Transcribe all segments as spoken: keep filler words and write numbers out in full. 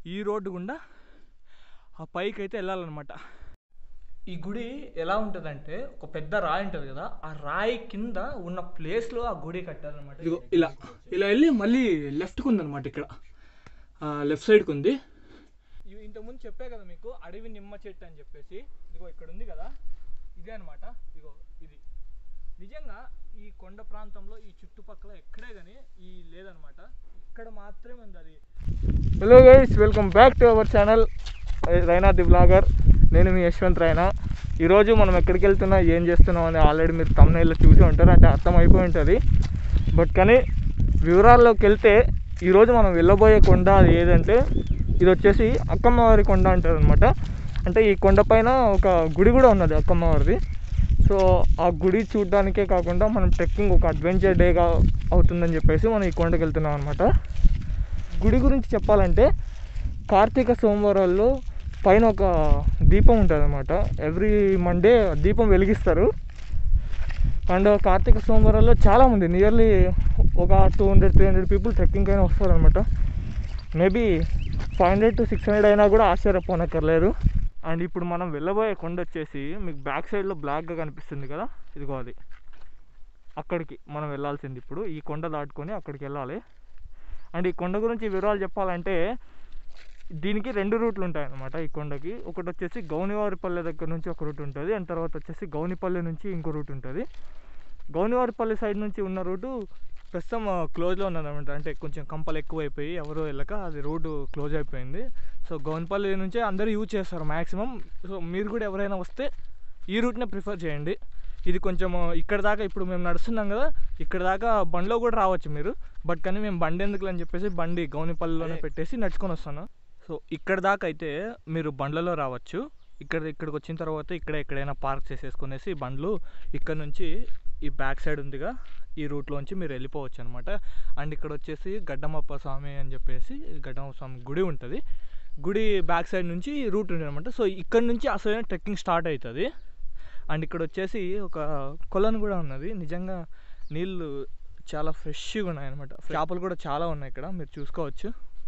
ఈ రోడ్డు గుండా ఆ పైకి అయితే వెళ్ళాలన్నమాట. ఈ గుడి ఎలా ఉంటుందంటే ఒక పెద్ద రాయి ఉంటుంది కదా, ఆ రాయి కింద ఉన్న ప్లేస్లో ఆ గుడి కట్టారనమాట. ఇదిగో ఇలా ఇలా వెళ్ళి మళ్ళీ లెఫ్ట్కి ఉందన్నమాట. ఇక్కడ లెఫ్ట్ సైడ్కి ఉంది. ఇంతకుముందు చెప్పే కదా మీకు అడవి నిమ్మ చెట్టు అని చెప్పేసి, ఇదిగో ఇక్కడ ఉంది కదా, ఇదే అనమాట. ఇదిగో ఇది నిజంగా ఈ కొండ ప్రాంతంలో ఈ చుట్టుపక్కల ఎక్కడే కానీ ఈ లేదనమాట, ఇక్కడ మాత్రమే ఉంది అది. Hello guys, welcome back to our channel Raina the blogger. నేను మీ యశ్వంత్ రైనా. ఈరోజు మనం ఎక్కడికి వెళ్తున్నా, ఏం చేస్తున్నాం అని ఆల్రెడీ మీరు తమ్నైల్లో చూసి ఉంటారు, అంటే అర్థం అయిపోయి ఉంటుంది. బట్ కానీ వివరాల్లోకి వెళ్తే ఈరోజు మనం వెళ్ళబోయే కొండ అది ఏదంటే, ఇది వచ్చేసి అక్కమ్మవారి కొండ అంటారు అనమాట. అంటే ఈ కొండపైన ఒక గుడి కూడా ఉన్నది అక్కమ్మవారిది. సో ఆ గుడి చూడడానికే కాకుండా మనం ట్రెక్కింగ్ ఒక అడ్వెంచర్ డేగా అవుతుందని చెప్పేసి మనం ఈ కొండకి వెళ్తున్నాం అనమాట. గుడి గురించి చెప్పాలంటే కార్తీక సోమవారాల్లో పైన ఒక దీపం ఉంటుంది అనమాట. ఎవ్రీ మండే దీపం వెలిగిస్తారు. అండ్ కార్తీక సోమవారాల్లో చాలామంది నియర్లీ ఒక two hundred three hundred people trekking అయినా వస్తారు అనమాట. Maybe five hundred to six hundred అయినా కూడా ఆశ్చర్యపోనక్కర్లేదు. అండ్ ఇప్పుడు మనం వెళ్ళబోయే కొండ వచ్చేసి మీకు బ్యాక్ సైడ్లో బ్లాక్గా కనిపిస్తుంది కదా, ఇదిగో అది. అక్కడికి మనం వెళ్ళాల్సింది. ఇప్పుడు ఈ కొండ దాటుకొని అక్కడికి వెళ్ళాలి. అండ్ ఈ కొండ గురించి వివరాలు చెప్పాలంటే దీనికి రెండు రూట్లు ఉంటాయి అన్నమాట. ఈ కొండకి ఒకటి వచ్చేసి గౌనివారిపల్లె దగ్గర నుంచి ఒక రూట్ ఉంటుంది, అండ్ తర్వాత వచ్చేసి గౌనిపల్లె నుంచి ఇంకో రూట్ ఉంటుంది. గౌనివారిపల్లె సైడ్ నుంచి ఉన్న రూటు ప్రస్తుతం క్లోజ్లో ఉన్నదన్నమాట. అంటే కొంచెం కంపలు ఎక్కువైపోయి ఎవరో వెళ్ళక అది రోడ్డు క్లోజ్ అయిపోయింది. సో గౌనిపల్లి నుంచే అందరూ యూజ్ చేస్తారు మ్యాక్సిమం. సో మీరు కూడా ఎవరైనా వస్తే ఈ రూట్నే ప్రిఫర్ చేయండి. ఇది కొంచెం ఇక్కడ దాకా ఇప్పుడు మేము నడుస్తున్నాం కదా, ఇక్కడ దాకా బండిలో కూడా రావచ్చు మీరు. బట్ కానీ మేము బండి ఎందుకు అని చెప్పేసి బండి గౌనిపల్లిలోనే పెట్టేసి నడుచుకొని వస్తాను. సో ఇక్కడ దాకా అయితే మీరు బండ్లలో రావచ్చు. ఇక్కడ ఇక్కడికి వచ్చిన తర్వాత ఇక్కడ ఎక్కడైనా పార్క్ చేసేసుకునేసి బండ్లు ఇక్కడ నుంచి ఈ బ్యాక్ సైడ్ ఉందిగా, ఈ రూట్లోంచి మీరు వెళ్ళిపోవచ్చు అనమాట. అండ్ ఇక్కడ వచ్చేసి గడ్డమప్ప స్వామి అని చెప్పేసి గడ్డమప్ప స్వామి గుడి ఉంటుంది. గుడి బ్యాక్ సైడ్ నుంచి రూట్ ఉంది అనమాట. సో ఇక్కడ నుంచి అసలు ట్రెక్కింగ్ స్టార్ట్ అవుతుంది. అండ్ ఇక్కడ వచ్చేసి ఒక కొలను కూడా ఉన్నది. నిజంగా నీళ్ళు చాలా ఫ్రెష్గా ఉన్నాయి అనమాట. చేపలు కూడా చాలా ఉన్నాయి ఇక్కడ, మీరు చూసుకోవచ్చు.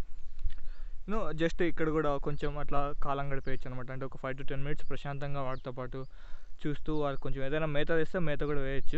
నో జస్ట్ ఇక్కడ కూడా కొంచెం అట్లా కాలం గడిపేయచ్చు అనమాట. అంటే ఒక ఫైవ్ టు టెన్ మినిట్స్ ప్రశాంతంగా వాటితో పాటు చూస్తూ వాళ్ళు కొంచెం ఏదైనా మేత వేస్తే మేత కూడా వేయచ్చు.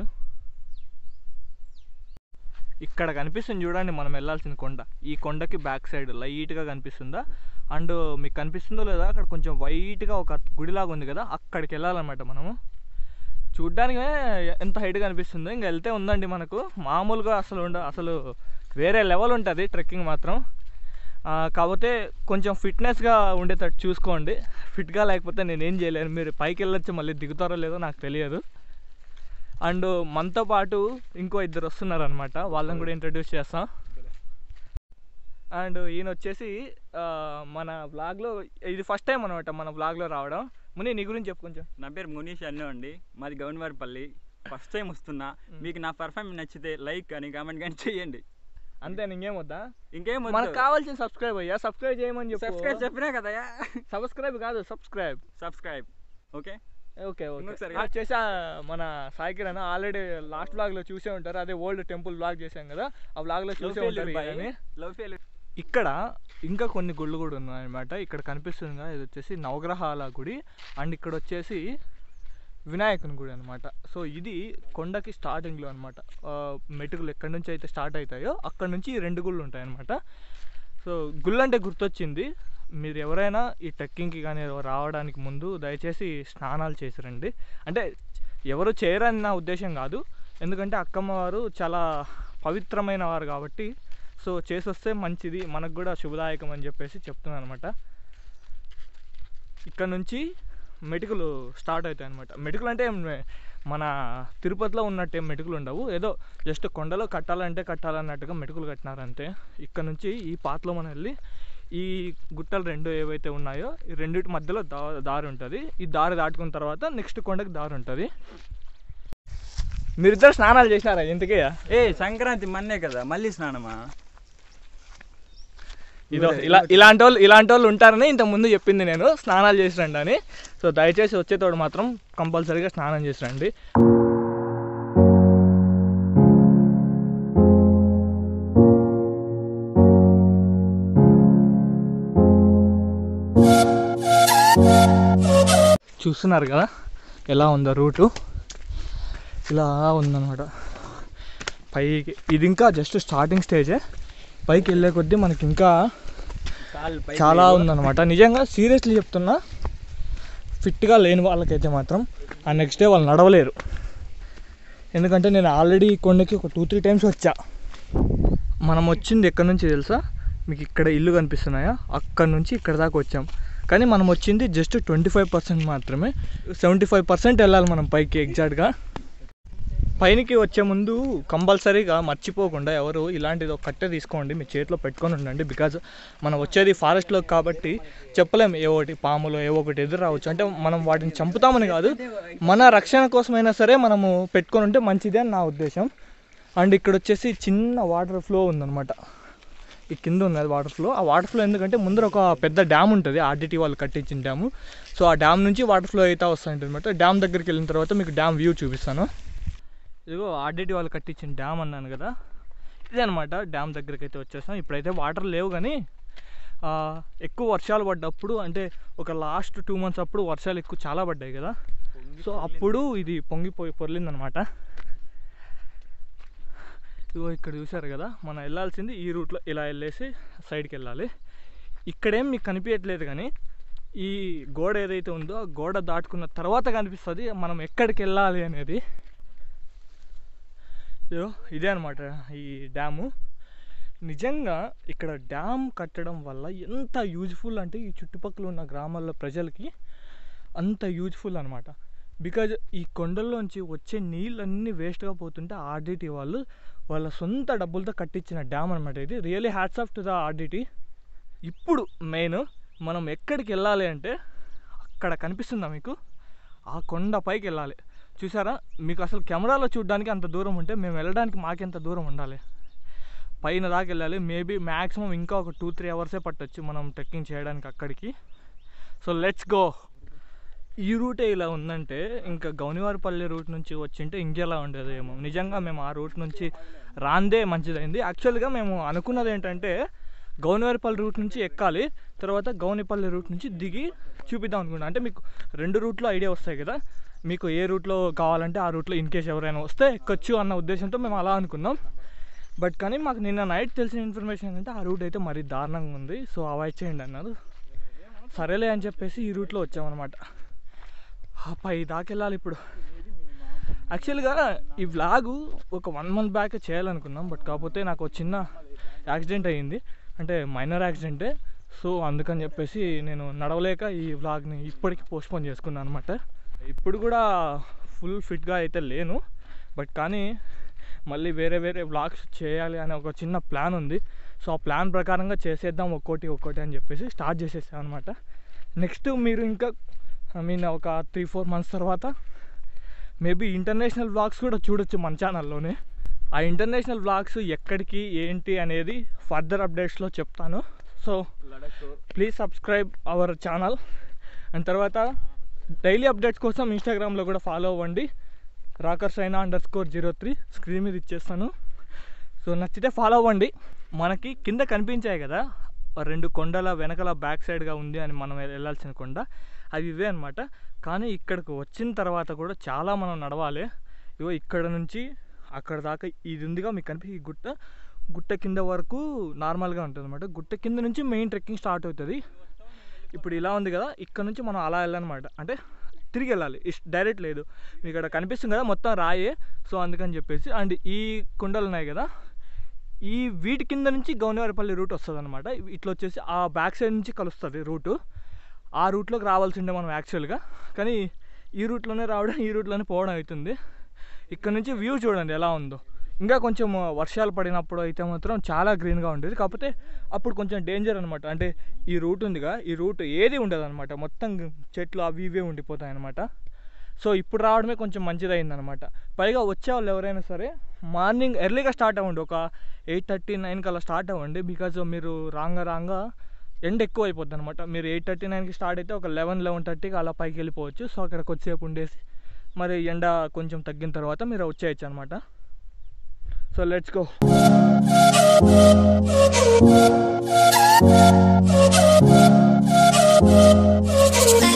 ఇక్కడ కనిపిస్తుంది చూడండి మనం వెళ్ళాల్సిన కొండ. ఈ కొండకి బ్యాక్ సైడ్ లైట్గా కనిపిస్తుందా, అండ్ మీకు కనిపిస్తుందో లేదా అక్కడ కొంచెం వైట్గా ఒక గుడిలాగా ఉంది కదా, అక్కడికి వెళ్ళాలన్నమాట మనము. చూడ్డానికి ఎంత హైట్గా కనిపిస్తుందో, ఇంకా వెళ్తే ఉందండి మనకు మామూలుగా అసలు ఉండ అసలు వేరే లెవెల్ ఉంటుంది ట్రెక్కింగ్ మాత్రం. కాకపోతే కొంచెం ఫిట్నెస్గా ఉండేటట్టు చూసుకోండి. ఫిట్గా లేకపోతే నేనేం చేయలేను. మీరు పైకి వెళ్ళొచ్చు, మళ్ళీ దిగుతారో లేదో నాకు తెలియదు. అండ్ మనతో పాటు ఇంకో ఇద్దరు వస్తున్నారు అనమాట, వాళ్ళని కూడా ఇంట్రడ్యూస్ చేస్తాం. అండ్ ఈయన వచ్చేసి మన బ్లాగ్లో ఇది ఫస్ట్ టైం అనమాట మన బ్లాగ్లో రావడం. ముని నీ గురించి చెప్పు కొంచెం. నా పేరు మునీష్ అన్ను అండి, మాది గౌనివారిపల్లి. ఫస్ట్ టైం వస్తున్నా. మీకు నా పర్ఫార్మెన్స్ నచ్చితే లైక్ కానీ కామెంట్ కానీ చేయండి. అంతే, ఇంకేం వద్దా? ఇంకేం మనకు కావాల్సిన సబ్స్క్రైబ్ అయ్యా. సబ్స్క్రైబ్ చేయమని చెప్పి. సబ్స్క్రైబ్ చెప్పినా కదా. సబ్స్క్రైబ్ కాదు, subscribe subscribe okay okay okay చేసా. మన సాయి కిరణ్ ఆల్రెడీ లాస్ట్ బ్లాగ్లో చూసే ఉంటారు, అదే ఓల్డ్ టెంపుల్ బ్లాగ్ చేశాం కదా, ఆ బ్లాగ్లో చూసే ఉంటారు. ఇక్కడ ఇంకా కొన్ని గుళ్ళు కూడా ఉన్నాయన్నమాట. ఇక్కడ కనిపిస్తుంది కదా, ఇది వచ్చేసి నవగ్రహాల గుడి. అండ్ ఇక్కడ వచ్చేసి వినాయకుని గుడి అనమాట. సో ఇది కొండకి స్టార్టింగ్లో అనమాట. మెటుకులు ఎక్కడి నుంచి అయితే స్టార్ట్ అవుతాయో అక్కడ నుంచి రెండు గుళ్ళు ఉంటాయన్నమాట. సో గుళ్ళు అంటే గుర్తొచ్చింది, మీరు ఎవరైనా ఈ ట్రెక్కింగ్కి కానీ రావడానికి ముందు దయచేసి స్నానాలు చేసిరండి. అంటే ఎవరు చేయరని నా ఉద్దేశం కాదు, ఎందుకంటే అక్కమ్మవారు చాలా పవిత్రమైన వారు కాబట్టి. సో చేసి వస్తే మంచిది, మనకు కూడా శుభదాయకం అని చెప్పేసి చెప్తున్నాను అనమాట. ఇక్కడ నుంచి మెటుకులు స్టార్ట్ అవుతాయి అనమాట. మెటుకులు అంటే మన తిరుపతిలో ఉన్నట్టు ఏం మెటుకులు ఉండవు, ఏదో జస్ట్ కొండలో కట్టాలంటే కట్టాలన్నట్టుగా మెటుకులు కట్టినారంతే. ఇక్కడ నుంచి ఈ పాతలో మనం వెళ్ళి ఈ గుట్టలు రెండు ఏవైతే ఉన్నాయో ఈ రెండింటి మధ్యలో దా దారి ఉంటుంది. ఈ దారి దాటుకున్న తర్వాత నెక్స్ట్ కొండకి దారి ఉంటుంది. మీరిద్దరు స్నానాలు చేసినారా ఇంతకీ? ఏ సంక్రాంతి మన్నే కదా, మళ్ళీ స్నానమా? ఇదో ఇలా ఇలాంటి వాళ్ళు ఇలాంటి వాళ్ళు ఉంటారని ఇంతకు ముందు చెప్పింది నేను, స్నానాలు చేసి రండి అని. సో దయచేసి వచ్చేటోడు మాత్రం కంపల్సరీగా స్నానం చేసి రండి. చూస్తున్నారు కదా ఎలా ఉందో రూటు, ఇలా ఉందన్నమాట పైకి. ఇది ఇంకా జస్ట్ స్టార్టింగ్ స్టేజే, పైకి వెళ్ళే కొద్దీ మనకి ఇంకా చాలా ఉందన్నమాట. నిజంగా సీరియస్లీ చెప్తున్నా, ఫిట్గా లేని వాళ్ళకైతే మాత్రం ఆ నెక్స్ట్ డే వాళ్ళు నడవలేరు. ఎందుకంటే నేను ఆల్రెడీ ఈ కొండకి ఒక టూ త్రీ టైమ్స్ వచ్చా. మనం వచ్చింది ఎక్కడి నుంచి తెలుసా, మీకు ఇక్కడ ఇల్లు కనిపిస్తున్నాయా, అక్కడ నుంచి ఇక్కడ దాకా వచ్చాం. కానీ మనం వచ్చింది జస్ట్ ట్వంటీ ఫైవ్ పర్సెంట్ మాత్రమే. సెవెంటీ ఫైవ్ పర్సెంట్ వెళ్ళాలి మనం పైకి ఎగ్జాక్ట్గా. పైనకి వచ్చే ముందు కంపల్సరీగా మర్చిపోకుండా ఎవరు ఇలాంటిది ఒక కట్టె తీసుకోండి, మీ చేతిలో పెట్టుకొని ఉండండి. బికాజ్ మనం వచ్చేది ఫారెస్ట్లో కాబట్టి చెప్పలేము, ఏ ఒకటి పాములు ఏ ఒకటి ఎదురు రావచ్చు. అంటే మనం వాటిని చంపుతామని కాదు, మన రక్షణ కోసమైనా సరే మనము పెట్టుకొని ఉంటే మంచిదే అని నా ఉద్దేశం. అండ్ ఇక్కడ వచ్చేసి చిన్న వాటర్ ఫ్లో ఉందన్నమాట, ఈ కింద ఉన్నది వాటర్ ఫ్లో. ఆ వాటర్ ఫ్లో ఎందుకంటే ముందర ఒక పెద్ద డ్యామ్ ఉంటుంది, ఆర్డిటీ వాళ్ళు కట్టించిన డ్యాము. సో ఆ డ్యామ్ నుంచి వాటర్ ఫ్లో అయితే వస్తుంటుంది అనమాట. డ్యామ్ దగ్గరికి వెళ్ళిన తర్వాత మీకు డ్యామ్ వ్యూ చూపిస్తాను. ఇదిగో ఆర్డిటీ వాళ్ళు కట్టించిన డ్యామ్ అన్నాను కదా, ఇదే అనమాట. డ్యామ్ దగ్గరికి అయితే వచ్చేసాం. ఇప్పుడైతే వాటర్ లేవు, కానీ ఎక్కువ వర్షాలు పడ్డప్పుడు, అంటే ఒక లాస్ట్ టూ మంత్స్ అప్పుడు వర్షాలు ఎక్కువ చాలా పడ్డాయి కదా, సో అప్పుడు ఇది పొంగిపోయి పొర్లిందనమాట. ఇదిగో ఇక్కడ చూసారు కదా, మనం వెళ్ళాల్సింది ఈ రూట్లో ఇలా వెళ్ళేసి సైడ్కి వెళ్ళాలి. ఇక్కడేం మీకు కనిపించట్లేదు, కానీ ఈ గోడ ఏదైతే ఉందో ఆ గోడ దాటుకున్న తర్వాత కనిపిస్తుంది మనం ఎక్కడికి వెళ్ళాలి అనేది. ఇదో ఇదే అనమాట ఈ డ్యాము. నిజంగా ఇక్కడ డ్యామ్ కట్టడం వల్ల ఎంత యూజ్ఫుల్ అంటే ఈ చుట్టుపక్కల ఉన్న గ్రామాల్లో ప్రజలకి అంత యూజ్ఫుల్ అనమాట. బికాజ్ ఈ కొండల్లోంచి వచ్చే నీళ్ళన్నీ వేస్ట్గా పోతుంటే ఆర్డిటీ వాళ్ళు వాళ్ళ సొంత డబ్బులతో కట్టించిన డ్యామ్ అనమాట ఇది. Really hats off to the RDT. ఇప్పుడు మెయిన్ మనం ఎక్కడికి వెళ్ళాలి అంటే, అక్కడ కనిపిస్తుందా మీకు, ఆ కొండ పైకి వెళ్ళాలి. చూసారా, మీకు అసలు కెమెరాలో చూడడానికి అంత దూరం ఉంటే మేము వెళ్ళడానికి మాకెంత దూరం ఉండాలి, పైన దాకా వెళ్ళాలి. మేబీ మ్యాక్సిమం ఇంకా ఒక టూ త్రీ అవర్సే పట్టొచ్చు మనం ట్రెక్కింగ్ చేయడానికి అక్కడికి. So let's go. ఈ రూటే ఇలా ఉందంటే ఇంకా గౌనివారిపల్లి రూట్ నుంచి వచ్చింటే ఇంకెలా ఉండేదేమో. నిజంగా మేము ఆ రూట్ నుంచి రాందే మంచిదైంది. యాక్చువల్గా మేము అనుకున్నది ఏంటంటే గౌనివారిపల్లి రూట్ నుంచి ఎక్కాలి, తర్వాత గౌనిపల్లి రూట్ నుంచి దిగి చూపిద్దాం అనుకున్నాను. అంటే మీకు రెండు రూట్లో ఐడియా వస్తాయి కదా, మీకు ఏ రూట్లో కావాలంటే ఆ రూట్లో ఇన్ కేస్ ఎవరైనా వస్తే ఎక్కొచ్చు అన్న ఉద్దేశంతో మేము అలా అనుకున్నాం. బట్ కానీ మాకు నిన్న నైట్ తెలిసిన ఇన్ఫర్మేషన్ ఏంటంటే ఆ రూట్ అయితే మరీ దారుణంగా ఉంది, సో అవాయిడ్ చేయండి అన్నారు. సరేలే అని చెప్పేసి ఈ రూట్లో వచ్చామన్నమాట. పై దాకా వెళ్ళాలి ఇప్పుడు. యాక్చువల్గా ఈ వ్లాగు ఒక వన్ మంత్ బ్యాక్ చేయాలనుకున్నాం, బట్ కాకపోతే నాకు ఒక చిన్న యాక్సిడెంట్ అయ్యింది, అంటే మైనర్ యాక్సిడెంటే. సో అందుకని చెప్పేసి నేను నడవలేక ఈ వ్లాగ్ని ఇప్పటికి పోస్ట్పోన్ చేసుకున్నాను అనమాట. ఇప్పుడు కూడా ఫుల్ ఫిట్గా అయితే లేను, బట్ కానీ మళ్ళీ వేరే వేరే వ్లాగ్స్ చేయాలి అనే ఒక చిన్న ప్లాన్ ఉంది. సో ఆ ప్లాన్ ప్రకారంగా చేసేద్దాం ఒక్కోటి ఒక్కోటి అని చెప్పేసి స్టార్ట్ చేసేసాం అనమాట. నెక్స్ట్ మీరు ఇంకా ఐ మీన్ ఒక త్రీ ఫోర్ మంత్స్ తర్వాత మేబీ ఇంటర్నేషనల్ వ్లాగ్స్ కూడా చూడొచ్చు మన ఛానల్లోనే. ఆ ఇంటర్నేషనల్ వ్లాగ్స్ ఎక్కడికి ఏంటి అనేది ఫర్దర్ అప్డేట్స్లో చెప్తాను. So please subscribe our channel. And తర్వాత డైలీ అప్డేట్స్ కోసం ఇన్స్టాగ్రామ్లో కూడా ఫాలో అవ్వండి, రాకర్స్ అయినా underscore zero three screen మీద ఇచ్చేస్తాను. సో నచ్చితే ఫాలో అవ్వండి. మనకి కింద కనిపించాయి కదా రెండు కొండల వెనకల బ్యాక్ సైడ్గా ఉంది అని మనం వెళ్ళాల్సిన కొండ, అవి ఇవే అనమాట. కానీ ఇక్కడికి వచ్చిన తర్వాత కూడా చాలా మనం నడవాలి. ఇగో ఇక్కడ నుంచి అక్కడ దాకా ఇది ఉందిగా మీకు కనిపి, ఈ గుట్ట గుట్ట కింద వరకు నార్మల్గా ఉంటుంది అనమాట. గుట్ట కింద నుంచి మెయిన్ ట్రెక్కింగ్ స్టార్ట్ అవుతుంది. ఇప్పుడు ఇలా ఉంది కదా, ఇక్కడ నుంచి మనం అలా వెళ్ళాలన్నమాట, అంటే తిరిగి వెళ్ళాలి, డైరెక్ట్ లేదు. మీకు ఇక్కడ కనిపిస్తుంది కదా మొత్తం రాయే, సో అందుకని చెప్పేసి. అండ్ ఈ కొండలు ఉన్నాయి కదా, ఈ వీటి కింద నుంచి గౌనివారిపల్లి రూట్ వస్తుంది అనమాట. ఇట్లా వచ్చేసి ఆ బ్యాక్ సైడ్ నుంచి కలుస్తుంది రూటు. ఆ రూట్లోకి రావాల్సి ఉండే మనం యాక్చువల్గా, కానీ ఈ రూట్లోనే రావడం ఈ రూట్లోనే పోవడం అవుతుంది. ఇక్కడ నుంచి వ్యూ చూడండి ఎలా ఉందో. ఇంకా కొంచెం వర్షాలు పడినప్పుడు అయితే మాత్రం చాలా గ్రీన్గా ఉండేది, కాకపోతే అప్పుడు కొంచెం డేంజర్ అనమాట. అంటే ఈ రూట్ ఉందిగా, ఈ రూట్ ఏది ఉండదు అనమాట, మొత్తం చెట్లు అవి ఇవే ఉండిపోతాయి అనమాట. సో ఇప్పుడు రావడమే కొంచెం మంచిదైందనమాట. పైగా వచ్చే వాళ్ళు ఎవరైనా సరే మార్నింగ్ ఎర్లీగా స్టార్ట్ అవ్వండి, ఒక ఎయిట్ థర్టీ నైన్కి అలా స్టార్ట్ అవ్వండి. బికాజ్ మీరు రాంగా రాంగా ఎండ ఎక్కువ అయిపోద్ది అనమాట. మీరు ఎయిట్ థర్టీ నైన్కి స్టార్ట్ అయితే ఒక లెవెన్ లెవెన్ థర్టీకి అలా పైకి వెళ్ళిపోవచ్చు. సో అక్కడ కొద్దిసేపు ఉండేసి మరి ఎండ కొంచెం తగ్గిన తర్వాత మీరు వచ్చేయచ్చు అనమాట. So let's go. We'll be right back.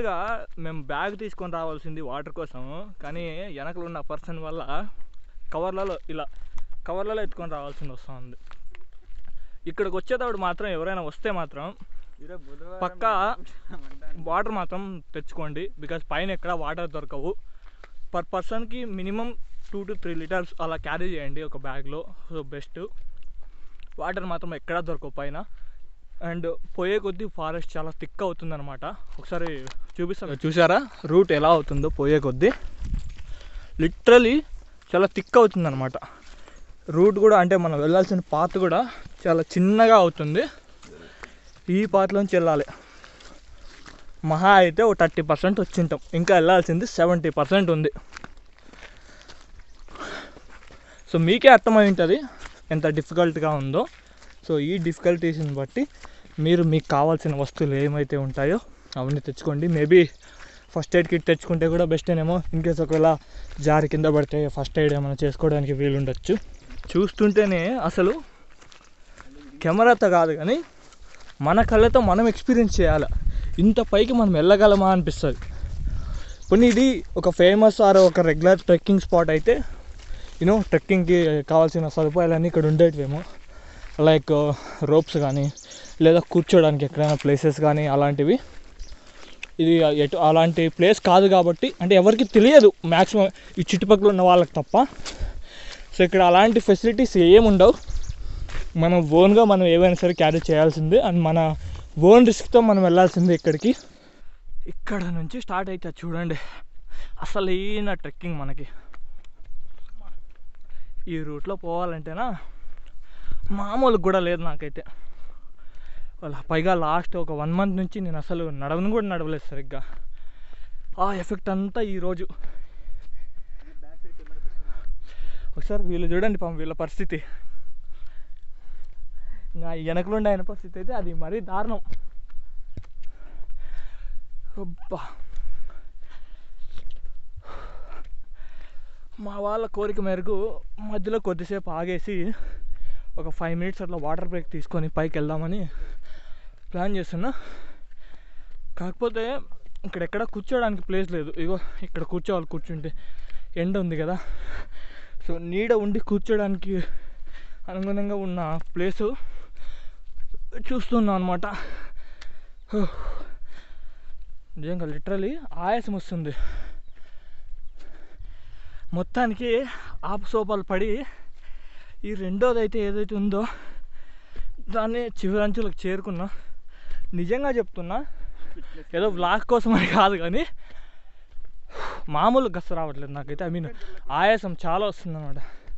యాక్చువల్గా మేము బ్యాగ్ తీసుకొని రావాల్సింది వాటర్ కోసము, కానీ వెనకలు ఉన్న పర్సన్ వల్ల కవర్లలో ఇలా కవర్లలో ఎత్తుకొని రావాల్సింది వస్తుంది. ఇక్కడికి వచ్చేటప్పుడు మాత్రం ఎవరైనా వస్తే మాత్రం పక్కా వాటర్ మాత్రం తెచ్చుకోండి, బికాజ్ పైన ఎక్కడ వాటర్ దొరకవు. పర్ పర్సన్కి minimum two to three litres అలా క్యారీ చేయండి ఒక బ్యాగ్లో. So best. వాటర్ మాత్రం ఎక్కడా దొరకవు పైన. అండ్ పోయే కొద్దీ ఫారెస్ట్ చాలా థిక్ అవుతుంది అనమాట. ఒకసారి చూపిస్తాను, చూసారా రూట్ ఎలా అవుతుందో పోయే కొద్దీ. లిటరలీ చాలా థిక్ అవుతుంది అనమాట రూట్ కూడా. అంటే మనం వెళ్ళాల్సిన పాత్ కూడా చాలా చిన్నగా అవుతుంది. ఈ పాత్లోంచి వెళ్ళాలి మహా అయితే ఒక థర్టీ పర్సెంట్ వచ్చింటాం, ఇంకా వెళ్ళాల్సింది సెవెంటీ పర్సెంట్ ఉంది. సో మీకే అర్థమై ఉంటుంది ఎంత డిఫికల్ట్గా ఉందో. సో ఈ డిఫికల్టీస్ని బట్టి మీరు మీకు కావాల్సిన వస్తువులు ఏమైతే ఉంటాయో అవన్నీ తెచ్చుకోండి. మేబీ ఫస్ట్ ఎయిడ్ కిట్ తెచ్చుకుంటే కూడా బెస్టేనేమో. ఇన్కేస్ ఒకవేళ జారి కింద పడితే ఫస్ట్ ఎయిడ్ ఏమైనా చేసుకోవడానికి వీలు ఉండొచ్చు. చూస్తుంటేనే అసలు కెమెరాతో కాదు కానీ మన కళ్ళతో మనం ఎక్స్పీరియన్స్ చేయాలి. ఇంత పైకి మనం వెళ్ళగలమా అనిపిస్తుంది. కొన్ని ఇది ఒక ఫేమస్ ఆర్ ఒక రెగ్యులర్ ట్రెక్కింగ్ స్పాట్ అయితే యూనో ట్రెక్కింగ్కి కావాల్సిన సదుపాయాలన్నీ ఇక్కడ ఉండేటివేమో, లైక్ రోప్స్ కానీ లేదా కూర్చోడానికి ఎక్కడైనా ప్లేసెస్ కానీ అలాంటివి. ఇది ఎటు అలాంటి ప్లేస్ కాదు కాబట్టి, అంటే ఎవరికి తెలియదు మ్యాక్సిమం ఈ చుట్టుపక్కల ఉన్న వాళ్ళకి తప్ప. సో ఇక్కడ అలాంటి ఫెసిలిటీస్ ఏమి ఉండవు. మనం ఓన్గా మనం ఏవైనా సరే క్యారీ చేయాల్సిందే. అండ్ మన ఓన్ రిస్క్తో మనం వెళ్ళాల్సిందే ఇక్కడికి. ఇక్కడ నుంచి స్టార్ట్ అవుతుంది చూడండి అసలు ఈయన ట్రెక్కింగ్. మనకి ఈ రూట్లో పోవాలంటేనా మామూలు కూడా లేదు నాకైతే. వాళ్ళ పైగా లాస్ట్ ఒక వన్ మంత్ నుంచి నేను అసలు నడవను కూడా నడవలేదు సరిగ్గా. ఆ ఎఫెక్ట్ అంతా ఈరోజు. ఒకసారి వీళ్ళు చూడండి పాపం వీళ్ళ పరిస్థితి. ఇంకా వెనకలుండి ఆయన పరిస్థితి అయితే అది మరీ దారుణం. అబ్బా మా వాళ్ళ కోరిక మేరకు మధ్యలో కొద్దిసేపు ఆగేసి ఒక ఫైవ్ మినిట్స్ అట్లా వాటర్ బ్రేక్ తీసుకొని పైకి వెళ్దామని ప్లాన్ చేస్తున్నా. కాకపోతే ఇక్కడ ఎక్కడ కూర్చోడానికి ప్లేస్ లేదు. ఇగో ఇక్కడ కూర్చోవాలి, కూర్చుంటే ఎండ ఉంది కదా. సో నీడ ఉండి కూర్చోడానికి అనుగుణంగా ఉన్న ప్లేసు చూస్తున్నాం అనమాట. నిజంగా లిటరలీ ఆయాసం వస్తుంది. మొత్తానికి ఆపసోపాలు పడి ఈ రెండోది అయితే ఏదైతే ఉందో దాన్ని చివరంచులకు చేరుకున్నా. నిజంగా చెప్తున్నా, ఏదో వ్లాగ్ కోసం అని కాదు కానీ మామూలు గస్స రావట్లేదు నాకైతే. ఐ మీన్ ఆయాసం చాలా వస్తుంది అనమాట.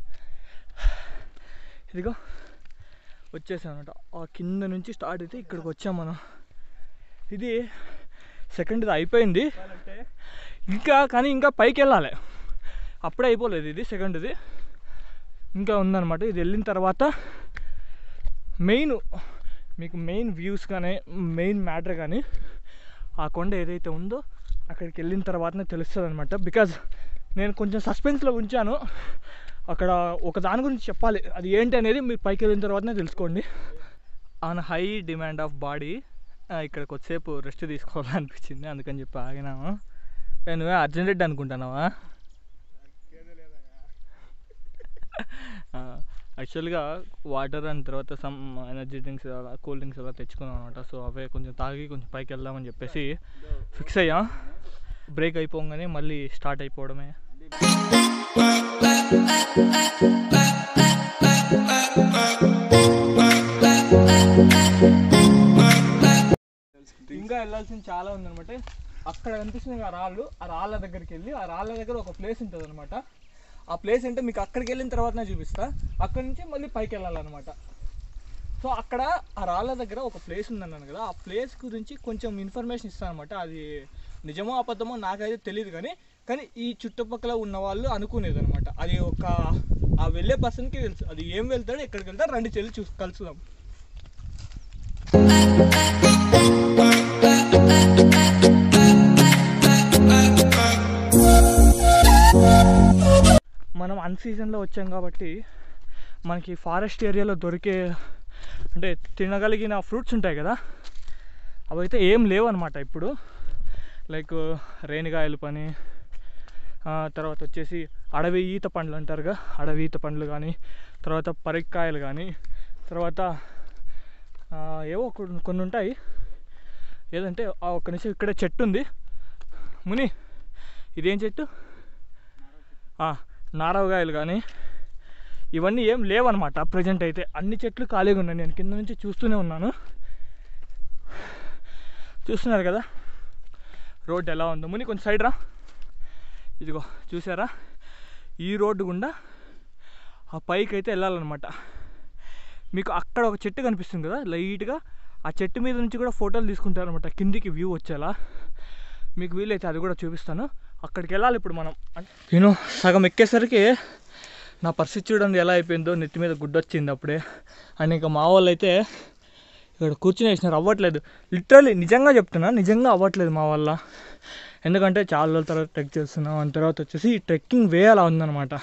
ఇదిగో వచ్చేసాం అనమాట. ఆ కింద నుంచి స్టార్ట్ అయితే ఇక్కడికి వచ్చాం మనం. ఇది సెకండ్ది అయిపోయింది ఇంకా, కానీ ఇంకా పైకి వెళ్ళాలి. అప్పుడే అయిపోలేదు ఇది సెకండ్ది, ఇంకా ఉందన్నమాట. ఇది వెళ్ళిన తర్వాత మెయిన్ మీకు మెయిన్ వ్యూస్ కానీ మెయిన్ మ్యాటర్ కానీ ఆ కొండ ఏదైతే ఉందో అక్కడికి వెళ్ళిన తర్వాతనే తెలుస్తుంది అనమాట. బికాజ్ నేను కొంచెం సస్పెన్స్లో ఉంచాను. అక్కడ ఒక దాని గురించి చెప్పాలి, అది ఏంటి అనేది మీరు పైకి వెళ్ళిన తర్వాతనే తెలుసుకోండి. On high demand of body ఇక్కడికి వచ్చేపు రెస్ట్ తీసుకోవాలనిపించింది, అందుకని చెప్పి ఆగినాము. నువ్వే అర్జెంట్ రెడ్డి అనుకుంటున్నావా? యాక్చువల్గా వాటర్ అండ్ తర్వాత సమ్ ఎనర్జీ డ్రింక్స్ అలా కూల్ డ్రింక్స్ అలా తెచ్చుకున్నాం అనమాట. సో అవే కొంచెం తాగి కొంచెం పైకి వెళ్దామని చెప్పేసి ఫిక్స్ అయ్యా. బ్రేక్ అయిపోగానే మళ్ళీ స్టార్ట్ అయిపోవడమే. ఇంకా వెళ్ళాల్సింది చాలా ఉందన్నమాట. అక్కడ కనిపిస్తుంది ఆ రాళ్ళు, ఆ రాళ్ళ దగ్గరికి వెళ్ళి ఆ రాళ్ళ దగ్గర ఒక ప్లేస్ ఉంటుంది అనమాట. ఆ ప్లేస్ అంటే మీకు అక్కడికి వెళ్ళిన తర్వాతనే చూపిస్తా. అక్కడి నుంచి మళ్ళీ పైకి వెళ్ళాలన్నమాట. సో అక్కడ ఆ రాళ్ళ దగ్గర ఒక ప్లేస్ ఉందన్నాను కదా, ఆ ప్లేస్ గురించి కొంచెం ఇన్ఫర్మేషన్ ఇస్తాను అనమాట. అది నిజమో అబద్ధమో నాకైతే తెలియదు కానీ కానీ ఈ చుట్టుపక్కల ఉన్న వాళ్ళు అనుకునేది అనమాట. అది ఒక ఆ వెళ్ళే పర్సన్కి తెలుసు అది ఏం వెళ్తాడో ఎక్కడికి వెళ్తాడో. రండి చెల్లి చూ కలుసుదాం. మనం అన్ సీజన్లో వచ్చాం కాబట్టి మనకి ఫారెస్ట్ ఏరియాలో దొరికే అంటే తినగలిగిన ఫ్రూట్స్ ఉంటాయి కదా, అవైతే ఏం లేవు అనమాట ఇప్పుడు. లైక్ రేణిగాయల పని, తర్వాత వచ్చేసి అడవి ఈత పండ్లు అంటారుగా, అడవి ఈత పండ్లు కానీ, తర్వాత పరిక్కాయలు కానీ, తర్వాత ఏవో కొన్ని ఉంటాయి. ఏదంటే ఒక్క నిమిషం, ఇక్కడ చెట్టు ఉంది ముని, ఇదేం చెట్టు, నారవకాయలు కానీ, ఇవన్నీ ఏం లేవన్నమాట ప్రజెంట్ అయితే. అన్ని చెట్లు ఖాళీగా ఉన్నాయి, నేను కింద నుంచి చూస్తూనే ఉన్నాను. చూస్తున్నారు కదా రోడ్డు ఎలా ఉందో. ముని కొంచెం సైడ్ రా, ఇదిగో చూసారా, ఈ రోడ్డు గుండా ఆ పైకి అయితే వెళ్ళాలన్నమాట. మీకు అక్కడ ఒక చెట్టు కనిపిస్తుంది కదా లైట్గా, ఆ చెట్టు మీద నుంచి కూడా ఫోటోలు తీసుకుంటారనమాట కిందికి వ్యూ వచ్చేలా. మీకు వీలైతే అది కూడా చూపిస్తాను. అక్కడికి వెళ్ళాలి ఇప్పుడు మనం. నేను సగం ఎక్కేసరికి నా పరిస్థితి చూడండి ఎలా అయిపోయిందో, నెత్తి మీద గుడ్డ వచ్చింది అప్పుడే. అండ్ ఇంకా మా వాళ్ళు అయితే ఇక్కడ కూర్చుని వేసినారు, అవ్వట్లేదు. లిటరలీ నిజంగా చెప్తున్నా, నిజంగా అవ్వట్లేదు మా వల్ల. ఎందుకంటే చాలా రోజుల తర్వాత ట్రెక్ చేస్తున్నాం, అని తర్వాత వచ్చేసి ఈ ట్రెక్కింగ్ వే అలా ఉందన్నమాట.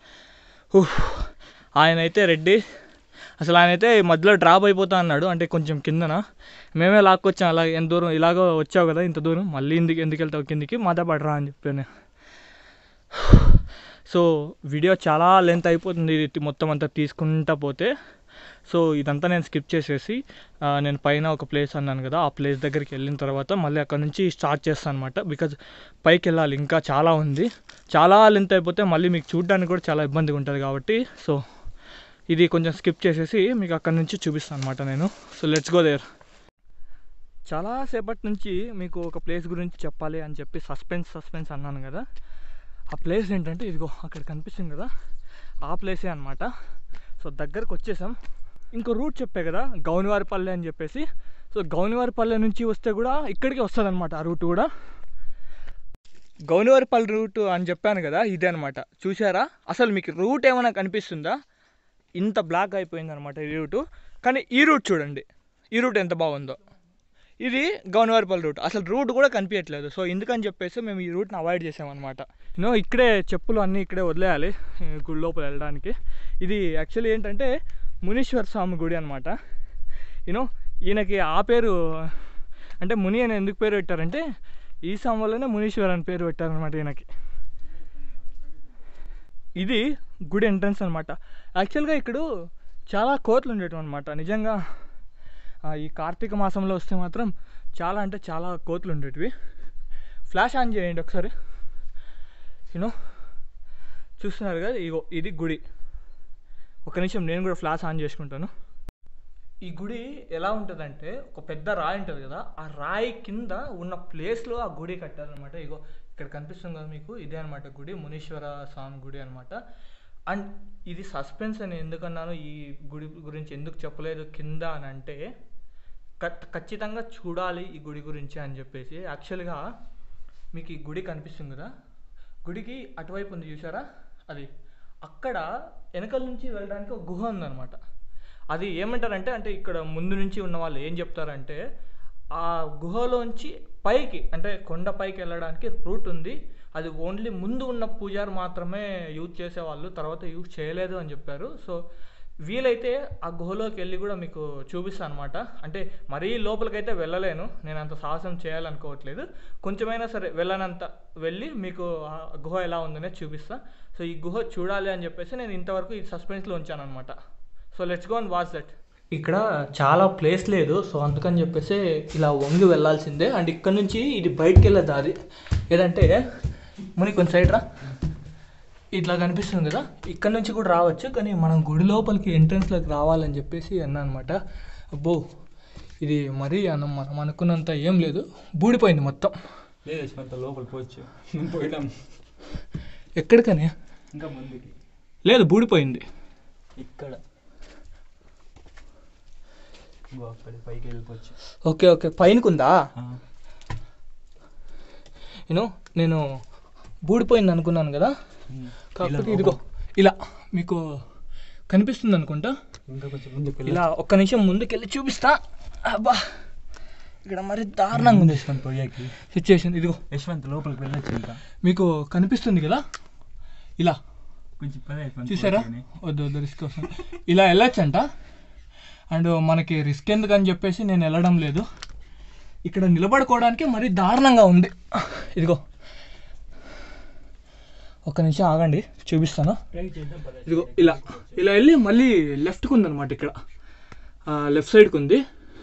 ఆయన అయితే రెడ్డి, అసలు ఆయన అయితే మధ్యలో డ్రాప్ అయిపోతా అన్నాడు, అంటే కొంచెం కిందన. మేమే లాక్కొచ్చాం, అలా ఎంత దూరం ఇలాగో వచ్చావు కదా ఇంత దూరం, మళ్ళీ ఎందుకు ఎందుకు వెళ్తావు కిందికి, మాతో పడరా అని చెప్పాను. సో వీడియో చాలా లెంత్ అయిపోతుంది ఇది మొత్తం అంతా తీసుకుంటా పోతే. సో ఇదంతా నేను స్కిప్ చేసేసి నేను పైన ఒక ప్లేస్ అన్నాను కదా, ఆ ప్లేస్ దగ్గరికి వెళ్ళిన తర్వాత మళ్ళీ అక్కడ నుంచి స్టార్ట్ చేస్తాను అనమాట. బికాజ్ పైకి వెళ్ళాలి, ఇంకా చాలా ఉంది. చాలా లెంత్ అయిపోతే మళ్ళీ మీకు చూడడానికి కూడా చాలా ఇబ్బందిగా ఉంటుంది కాబట్టి, సో ఇది కొంచెం స్కిప్ చేసేసి మీకు అక్కడ నుంచి చూపిస్తాను అనమాట నేను. So let's go there. చాలాసేపటి నుంచి మీకు ఒక ప్లేస్ గురించి చెప్పాలి అని చెప్పి సస్పెన్స్ సస్పెన్స్ అన్నాను కదా. ఆ ప్లేస్ ఏంటంటే ఇదిగో అక్కడ కనిపిస్తుంది కదా, ఆ ప్లేసే అనమాట. సో దగ్గరకు వచ్చేసాం. ఇంకో రూట్ చెప్పే కదా గౌనివారిపల్లె అని చెప్పేసి. సో గౌనివారిపల్లె నుంచి వస్తే కూడా ఇక్కడికి వస్తుంది అనమాట ఆ రూట్ కూడా. గౌనివారిపల్లె రూట్ అని చెప్పాను కదా, ఇదే అనమాట. చూసారా, అసలు మీకు రూట్ ఏమైనా కనిపిస్తుందా? ఇంత బ్లాక్ అయిపోయింది అనమాట ఈ రూటు. కానీ ఈ రూట్ చూడండి, ఈ రూట్ ఎంత బాగుందో. ఇది గౌనివారిపల్లి రూట్, అసలు రూట్ కూడా కనిపించట్లేదు. సో ఎందుకని చెప్పేసి మేము ఈ రూట్ని అవాయిడ్ చేసామన్నమాట. యూనో ఇక్కడే చెప్పులు అన్నీ ఇక్కడే వదిలేయాలి గుడి లోపల వెళ్ళడానికి. ఇది యాక్చువల్లీ ఏంటంటే మునీశ్వర స్వామి గుడి అనమాట. యూనో ఈయనకి ఆ పేరు అంటే ముని అని ఎందుకు పేరు పెట్టారంటే ఈ స్వామి వల్లనే మునీశ్వర్ అని పేరు పెట్టారనమాట ఈయనకి. ఇది గుడి ఎంట్రన్స్ అనమాట. యాక్చువల్గా ఇక్కడ చాలా కోతులు ఉండేటం అనమాట. నిజంగా ఈ కార్తీక మాసంలో వస్తే మాత్రం చాలా అంటే చాలా కోతులు ఉండేటివి. ఫ్లాష్ ఆన్ చేయండి ఒకసారి. యూనో చూస్తున్నారు కదా, ఇగో ఇది గుడి. ఒక నిమిషం నేను కూడా ఫ్లాష్ ఆన్ చేసుకుంటాను. ఈ గుడి ఎలా ఉంటుందంటే ఒక పెద్ద రాయి ఉంటుంది కదా, ఆ రాయి కింద ఉన్న ప్లేస్లో ఆ గుడి కట్టారనమాట. ఇగో ఇక్కడ కనిపిస్తుంది కదా మీకు, ఇదే అనమాట గుడి, మునీశ్వర స్వామి గుడి అనమాట. అండ్ ఇది సస్పెన్స్ అని ఎందుకన్నాను, ఈ గుడి గురించి ఎందుకు చెప్పలేదు కింద అని అంటే, ఖచ్చితంగా చూడాలి ఈ గుడి గురించి అని చెప్పేసి. యాక్చువల్గా మీకు ఈ గుడి కనిపిస్తుంది కదా, గుడికి అటువైపు ఉంది చూసారా, అది అక్కడ వెనకల నుంచి వెళ్ళడానికి ఒక గుహ ఉందన్నమాట. అది ఏమంటారంటే, అంటే ఇక్కడ ముందు నుంచి ఉన్న వాళ్ళు ఏం చెప్తారంటే, ఆ గుహలోంచి పైకి అంటే కొండ పైకి వెళ్ళడానికి రూట్ ఉంది, అది ఓన్లీ ముందు ఉన్న పూజారు మాత్రమే యూజ్ చేసేవాళ్ళు, తర్వాత యూజ్ చేయలేదు అని చెప్పారు. సో వీలైతే ఆ గుహలోకి వెళ్ళి కూడా మీకు చూపిస్తాను అనమాట. అంటే మరీ లోపలికైతే వెళ్ళలేను, నేను అంత సాహసం చేయాలనుకోవట్లేదు. కొంచెమైనా సరే వెళ్ళనంత వెళ్ళి మీకు ఆ గుహ ఎలా ఉందనే చూపిస్తా. సో ఈ గుహ చూడాలి అని చెప్పేసి నేను ఇంతవరకు ఈ సస్పెన్స్లో ఉంచాను అనమాట. So let's go and watch that. ఇక్కడ చాలా ప్లేస్ లేదు, సో అందుకని చెప్పేసి ఇలా వంగి వెళ్ళాల్సిందే. అండ్ ఇక్కడ నుంచి ఇది బయటికి వెళ్ళే దారి ఏదంటే, ముని కొంచెం సైడ్ రా, ఇట్లా కనిపిస్తుంది కదా, ఇక్కడ నుంచి కూడా రావచ్చు. కానీ మనం గుడి లోపలికి ఎంట్రన్స్లోకి రావాలని చెప్పేసి అన్నా అనమాట. అబ్బో ఇది మరీ అన్నం మనం అనుకున్నంత ఏం లేదు, బూడిపోయింది మొత్తం. లేదు లోపల పోవచ్చు, పోయినాం ఎక్కడికని ఇంకా ముందుకి లేదు, బూడిపోయింది ఇక్కడ పైకి వెళ్ళిపోవచ్చు. Okay okay పైనకుందా? యూనో నేను బూడిపోయింది అనుకున్నాను కదా, కాకపోతే ఇదిగో ఇలా మీకు కనిపిస్తుంది అనుకుంటా. ఇంకా కొంచెం ముందుకు ఇలా ఒక్క నిమిషం ముందుకెళ్ళి చూపిస్తా. అబ్బా ఇక్కడ మరి దారుణంగా ఉంది పోయాకి సిచ్యువేషన్. ఇదిగో యశ్వంత్ లోపలికి వెళ్ళొచ్చు, ఇంకా మీకు కనిపిస్తుంది కదా, ఇలా కొంచెం చూసారా, వద్దు వద్దు రిస్క్ వస్తుంది, ఇలా వెళ్ళొచ్చంట. అండ్ మనకి రిస్క్ ఎందుకని చెప్పేసి నేను వెళ్ళడం లేదు. ఇక్కడ నిలబడుకోవడానికి మరీ దారుణంగా ఉంది. ఇదిగో ఒక్క నిమిషం ఆగండి, చూపిస్తాను. ఇదిగో ఇలా ఇలా వెళ్ళి మళ్ళీ లెఫ్ట్కి ఉందన్నమాట. ఇక్కడ లెఫ్ట్ సైడ్కి ఉంది.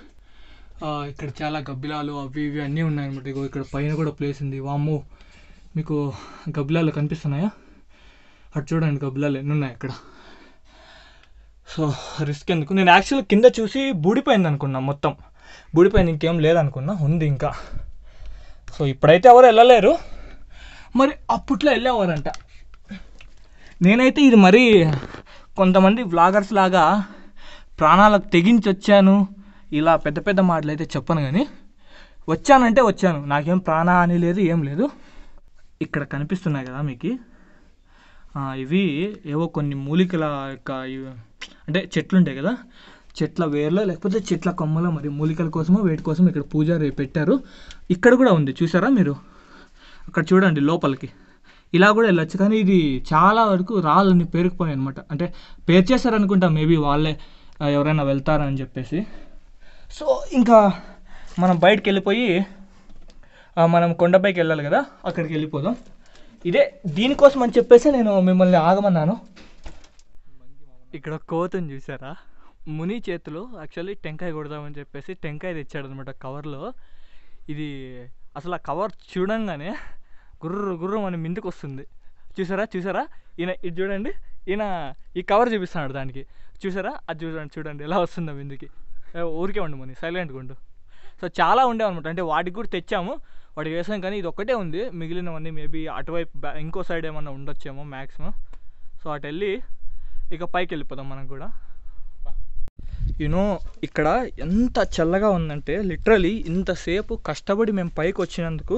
ఇక్కడ చాలా గబ్బిలాలు అవి ఇవి అన్నీ ఉన్నాయన్నమాట. ఇగో ఇక్కడ పైన కూడా ప్లేస్ ఉంది. వామ్మో, మీకు గబ్బిలాలు కనిపిస్తున్నాయా? అటు చూడండి, గబ్బిలాలు ఎన్ని ఉన్నాయి అక్కడ. సో రిస్క్ ఎందుకు, నేను యాక్చువల్గా కింద చూసి బూడిపోయింది అనుకున్నా, మొత్తం బూడిపోయింది, ఇంకేం లేదనుకున్నా, ఉంది ఇంకా. సో ఇప్పుడైతే ఎవరు వెళ్ళలేరు, మరి అప్పట్లో వెళ్ళేవారంట. నేనైతే ఇది మరీ కొంతమంది వ్లాగర్స్ లాగా ప్రాణాలకు తెగించి వచ్చాను ఇలా పెద్ద పెద్ద మాటలు అయితే చెప్పను, కానీ వచ్చానంటే వచ్చాను, నాకేం ప్రాణహాని లేదు, ఏం లేదు. ఇక్కడ కనిపిస్తున్నాయి కదా మీకు, ఇవి ఏవో కొన్ని మూలికల యొక్క అంటే చెట్లు ఉంటాయి కదా, చెట్ల వేర్లో లేకపోతే చెట్ల కొమ్మలో మరి మూలికల కోసమో వేటి కోసం ఇక్కడ పూజారి పెట్టారు. ఇక్కడ కూడా ఉంది చూసారా మీరు, అక్కడ చూడండి లోపలికి ఇలా కూడా వెళ్ళొచ్చు. కానీ ఇది చాలా వరకు రాళ్ళని పేరుకుపోయాయి అనమాట, అంటే పేర్చేస్తారనుకుంటా మేబీ వాళ్ళే, ఎవరైనా వెళ్తారని చెప్పేసి. సో ఇంకా మనం బయటకు వెళ్ళిపోయి మనం కొండపైకి వెళ్ళాలి కదా, అక్కడికి వెళ్ళిపోదాం. ఇదే దీనికోసం అని చెప్పేసి నేను మిమ్మల్ని ఆగమన్నాను. ఇక్కడ కోతని చూసారా, ముని చేతిలో యాక్చువల్లీ టెంకాయ కొడదామని చెప్పేసి టెంకాయ తెచ్చాడు అనమాట కవర్లో. ఇది అసలు ఆ కవర్ చూడంగానే గుర్రు గుర్రం అని మిందుకు వస్తుంది. చూసారా చూసారా ఈయన, ఇది చూడండి, ఈయన ఈ కవర్ చూపిస్తున్నాడు దానికి, చూసారా అది చూడండి చూడండి ఎలా వస్తుందో మిందుకి. ఊరికే ఉండు ముని, సైలెంట్గా ఉండు. సో చాలా ఉండేవన్నమాట, అంటే వాటికి కూడా తెచ్చాము, వాటికి వేసాం, కానీ ఇది ఒక్కటే ఉంది, మిగిలినవన్నీ మేబీ అటువైపు బ్యా ఇంకో సైడ్ ఏమన్నా ఉండొచ్చేమో మ్యాక్సిమం. సో అటు వెళ్ళి ఇక పైకి వెళ్ళిపోదాం మనం కూడా. యూనో ఇక్కడ ఎంత చల్లగా ఉందంటే లిటరలీ ఇంతసేపు కష్టపడి మేము పైకి వచ్చినందుకు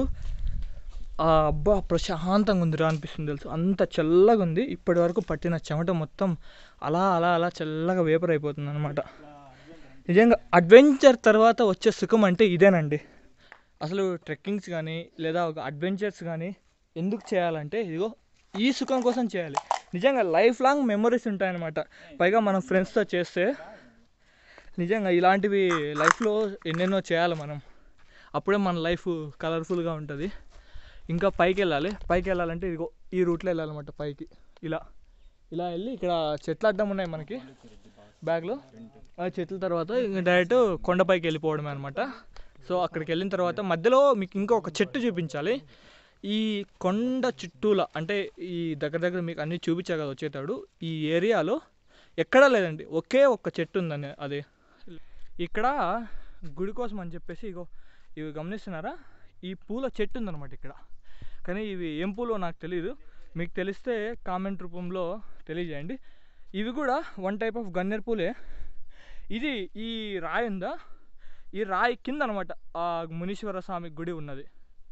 అబ్బా ప్రశాంతంగా ఉందిరా అనిపిస్తుంది తెలుసు, అంత చల్లగా ఉంది. ఇప్పటి వరకు పట్టిన చెమట మొత్తం అలా అలా అలా చల్లగా వేపర్ అయిపోతుంది అనమాట. నిజంగా అడ్వెంచర్ తర్వాత వచ్చే సుఖం అంటే ఇదేనండి. అసలు ట్రెక్కింగ్స్ కానీ లేదా ఒక అడ్వెంచర్స్ కానీ ఎందుకు చేయాలంటే ఇదిగో ఈ సుఖం కోసం చేయాలి. నిజంగా లైఫ్ లాంగ్ మెమరీస్ ఉంటాయన్నమాట. పైగా మనం ఫ్రెండ్స్తో చేస్తే నిజంగా ఇలాంటివి లైఫ్లో ఎన్నెన్నో చేయాలి మనం, అప్పుడే మన లైఫ్ కలర్ఫుల్గా ఉంటుంది. ఇంకా పైకి వెళ్ళాలి, పైకి వెళ్ళాలంటే ఇదిగో ఈ రూట్లో వెళ్ళాలన్నమాట పైకి. ఇలా ఇలా వెళ్ళి ఇక్కడ చెట్లు అడ్డం ఉన్నాయి మనకి బ్యాగ్లో, ఆ చెట్ల తర్వాత ఇంకా డైరెక్ట్ కొండపైకి వెళ్ళిపోవడమే అనమాట. సో అక్కడికి వెళ్ళిన తర్వాత మధ్యలో మీకు ఇంకా ఒక చెట్టు చూపించాలి. ఈ కొండ చుట్టూల అంటే ఈ దగ్గర దగ్గర మీకు అన్నీ చూపించా కదా వచ్చేటాడు, ఈ ఏరియాలో ఎక్కడా లేదండి, ఒకే ఒక్క చెట్టు ఉందని. అది ఇక్కడ గుడి కోసం అని చెప్పేసి ఇగో ఇవి గమనిస్తున్నారా, ఈ పూల చెట్టు ఉందన్నమాట ఇక్కడ. కానీ ఇవి ఏం పూలో నాకు తెలియదు, మీకు తెలిస్తే కామెంట్ రూపంలో తెలియజేయండి. ఇవి కూడా వన్ టైప్ ఆఫ్ గన్నేరు పూలే. ఇది ఈ రాయి ఉందా, ఈ రాయి కింద అనమాట ఆ మునీశ్వర స్వామి గుడి ఉన్నది.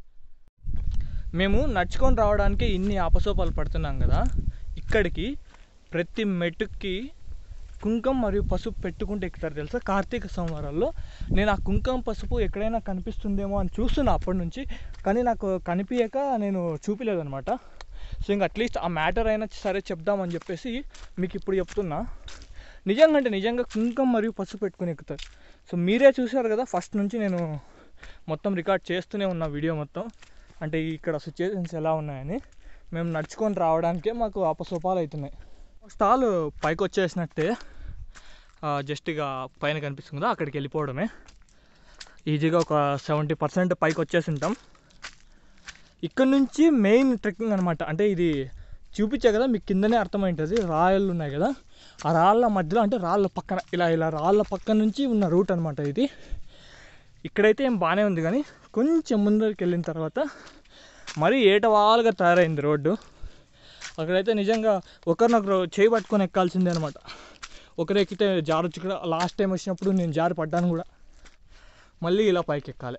మేము నడుచుకొని రావడానికి ఇన్ని ఆపసోపాలు పడుతున్నాం కదా, ఇక్కడికి ప్రతి మెట్టుకి కుంకం మరియు పసుపు పెట్టుకుంటే ఎక్కుతారు తెలుసా కార్తీక సోమవారాల్లో. నేను ఆ కుంకం పసుపు ఎక్కడైనా కనిపిస్తుందేమో అని చూస్తున్నా అప్పటి నుంచి, కానీ నాకు కనిపించక నేను చూపిలేదనమాట. సో ఇంక అట్లీస్ట్ ఆ మ్యాటర్ అయినా సరే చెప్దామని చెప్పేసి మీకు ఇప్పుడు చెప్తున్నా. నిజంగా అంటే నిజంగా కుంకం మరియు పసుపు పెట్టుకుని ఎక్కుతారు. సో మీరే చూసారు కదా, ఫస్ట్ నుంచి నేను మొత్తం రికార్డ్ చేస్తూనే ఉన్నా వీడియో మొత్తం, అంటే ఇక్కడ సిచ్యువేషన్స్ ఎలా ఉన్నాయని. మేము నడుచుకొని రావడానికే మాకు అపసోపాలు అవుతున్నాయి. స్టాల్ పైకి వచ్చేసినట్టే, జస్ట్ ఇక పైన కనిపిస్తుంది కదా అక్కడికి వెళ్ళిపోవడమే. ఈజీగా ఒక సెవెంటీ పర్సెంట్ పైకి వచ్చేసి ఉంటాం. ఇక్కడ నుంచి మెయిన్ ట్రెక్కింగ్ అనమాట. అంటే ఇది చూపించే కదా మీకు కిందనే అర్థమైంటుంది, రాళ్ళు ఉన్నాయి కదా, ఆ రాళ్ళ మధ్యలో అంటే రాళ్ళ పక్కన ఇలా ఇలా రాళ్ళ పక్కన నుంచి ఉన్న రూట్ అనమాట ఇది. ఇక్కడైతే ఏం బాగానే ఉంది, కానీ కొంచెం ముందరికి వెళ్ళిన తర్వాత మరీ ఏటవాలుగా తయారైంది రోడ్డు. అక్కడైతే నిజంగా ఒకరినొకరు చేయి పట్టుకొని ఎక్కాల్సిందే అనమాట. ఒకరు ఎక్కితే జారొచ్చు. కూడా లాస్ట్ టైం వచ్చినప్పుడు నేను జారి పడ్డాను కూడా. మళ్ళీ ఇలా పైకి ఎక్కాలి.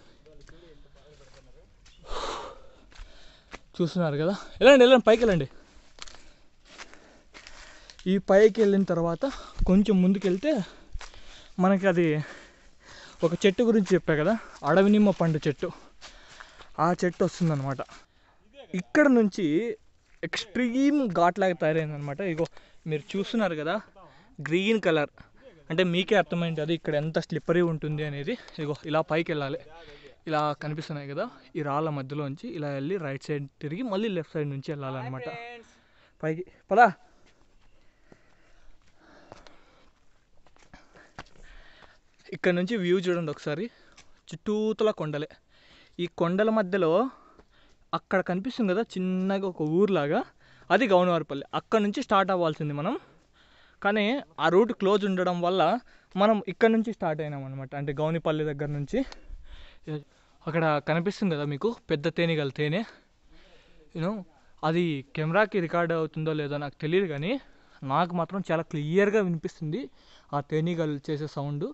చూస్తున్నారు కదా, వెళ్ళండి వెళ్ళండి పైకి వెళ్ళండి. ఈ పైకి వెళ్ళిన తర్వాత కొంచెం ముందుకు వెళ్తే మనకి అది ఒక చెట్టు గురించి చెప్పా కదా, అడవి నిమ్మ పండు చెట్టు, ఆ చెట్టు వస్తుందన్నమాట. ఇక్కడ నుంచి ఎక్స్ట్రీమ్ ఘాట్ లాగా తయారైందనమాట. ఇగో మీరు చూస్తున్నారు కదా గ్రీన్ కలర్, అంటే మీకే అర్థమైంది ఇక్కడ ఎంత స్లిప్పరీ ఉంటుంది అనేది. ఇదిగో ఇలా పైకి వెళ్ళాలి, ఇలా కనిపిస్తున్నాయి కదా ఈ రాళ్ళ మధ్యలోంచి ఇలా వెళ్ళి రైట్ సైడ్ తిరిగి మళ్ళీ లెఫ్ట్ సైడ్ నుంచి వెళ్ళాలన్నమాట పైకి. పదా ఇక్కడ నుంచి వ్యూ చూడండి ఒకసారి, చుట్టూతల కొండలే. ఈ కొండల మధ్యలో అక్కడ కనిపిస్తుంది కదా చిన్నగా ఒక ఊర్లాగా, అది గౌనవారిపల్లి. అక్కడ నుంచి స్టార్ట్ అవ్వాల్సింది మనం, కానీ ఆ రూట్ క్లోజ్ ఉండడం వల్ల మనం ఇక్కడ నుంచి స్టార్ట్ అయినాం అనమాట. అంటే గౌనిపల్లి దగ్గర నుంచి. అక్కడ కనిపిస్తుంది కదా మీకు పెద్ద తేనెగల తేనె, యూనో అది కెమెరాకి రికార్డ్ అవుతుందో లేదో నాకు తెలియదు, కానీ నాకు మాత్రం చాలా క్లియర్గా వినిపిస్తుంది ఆ తేనెగలు చేసే సౌండ్.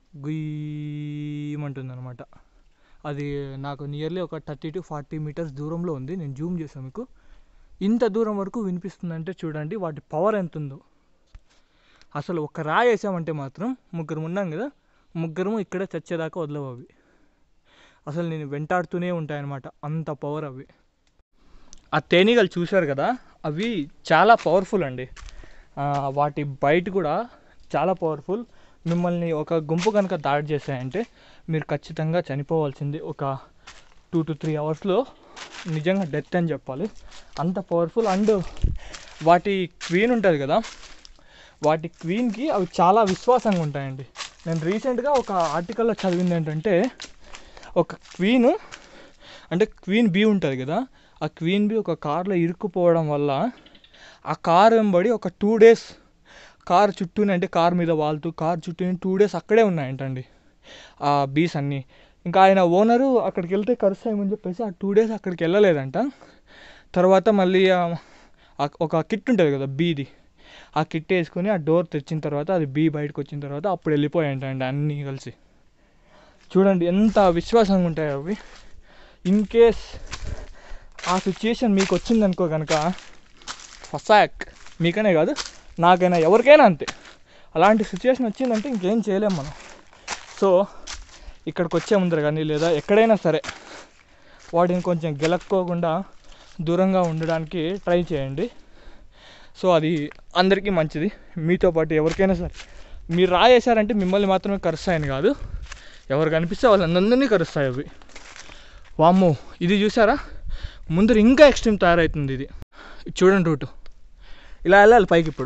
గుయ్యమంటుంది అనమాట. అది నాకు నియర్లీ ఒక థర్టీ టు ఫార్టీ మీటర్స్ దూరంలో ఉంది. నేను జూమ్ చేసాను మీకు, ఇంత దూరం వరకు వినిపిస్తుందంటే చూడండి వాటి పవర్ ఎంత ఉందో. అసలు ఒక రాయి వేసామంటే మాత్రం ముగ్గురు ఉన్నాం కదా, ముగ్గురము ఇక్కడే చచ్చేదాకా వదలవు అవి. అసలు నేను వెంటాడుతూనే ఉంటాయన్నమాట, అంత పవర్ అవి. ఆ తేనెగలు చూశారు కదా, అవి చాలా పవర్ఫుల్ అండి. వాటి బైట్ కూడా చాలా పవర్ఫుల్. మిమ్మల్ని ఒక గుంపు కనుక దాడి చేశాయంటే మీరు ఖచ్చితంగా చనిపోవాల్సింది ఒక టూ టు త్రీ అవర్స్లో. నిజంగా డెత్ అని చెప్పాలి, అంత పవర్ఫుల్. అండ్ వాటి క్వీన్ ఉంటుంది కదా, వాటి క్వీన్కి అవి చాలా విశ్వాసంగా ఉంటాయండి. నేను రీసెంట్గా ఒక ఆర్టికల్లో చదివింది ఏంటంటే, ఒక క్వీన్ అంటే క్వీన్ బీ ఉంటుంది కదా, ఆ క్వీన్ బీ ఒక కార్లో ఇరుక్కుపోవడం వల్ల ఆ కార్ వెంబడి ఒక టూ డేస్ కార్ చుట్టూనే, అంటే కార్ మీద వాళ్తూ కార్ చుట్టూనే టూ డేస్ అక్కడే ఉన్నాయంటండి ఆ బీస్ అన్నీ. ఇంకా ఆయన ఓనరు అక్కడికి వెళ్తే కరుస్తాయని చెప్పేసి ఆ టూ డేస్ అక్కడికి వెళ్ళలేదంట. తర్వాత మళ్ళీ ఒక కిట్ ఉంటుంది కదా బీది, ఆ కిట్ వేసుకొని ఆ డోర్ తెచ్చిన తర్వాత అది బీ బయటకు వచ్చిన తర్వాత అప్పుడు వెళ్ళిపోయాయంటండి అన్నీ కలిసి. చూడండి ఎంత విశ్వాసంగా ఉంటాయో అవి. ఇన్ కేస్ ఆ సిచ్యుయేషన్ మీకు వచ్చిందనుకో కనుక ఫసాక్, మీకనే కాదు నాకైనా ఎవరికైనా అంతే. అలాంటి సిచ్యువేషన్ వచ్చిందంటే ఇంకేం చేయలేం మనం. సో ఇక్కడికి వచ్చే ముందర కానీ లేదా ఎక్కడైనా సరే వాటిని కొంచెం గెలక్కోకుండా దూరంగా ఉండడానికి ట్రై చేయండి. సో అది అందరికీ మంచిది. మీతో పాటు ఎవరికైనా సరే మీరు రాయేశారంటే మిమ్మల్ని మాత్రమే కరుస్తాయని కాదు, ఎవరు కనిపిస్తే వాళ్ళందరినీ కరుస్తాయి అవి. వామ్మో, ఇది చూసారా ముందర ఇంకా ఎక్స్ట్రీమ్ తయారవుతుంది ఇది. చూడండి రూటు, ఇలా వెళ్ళాలి పైకి. ఇప్పుడు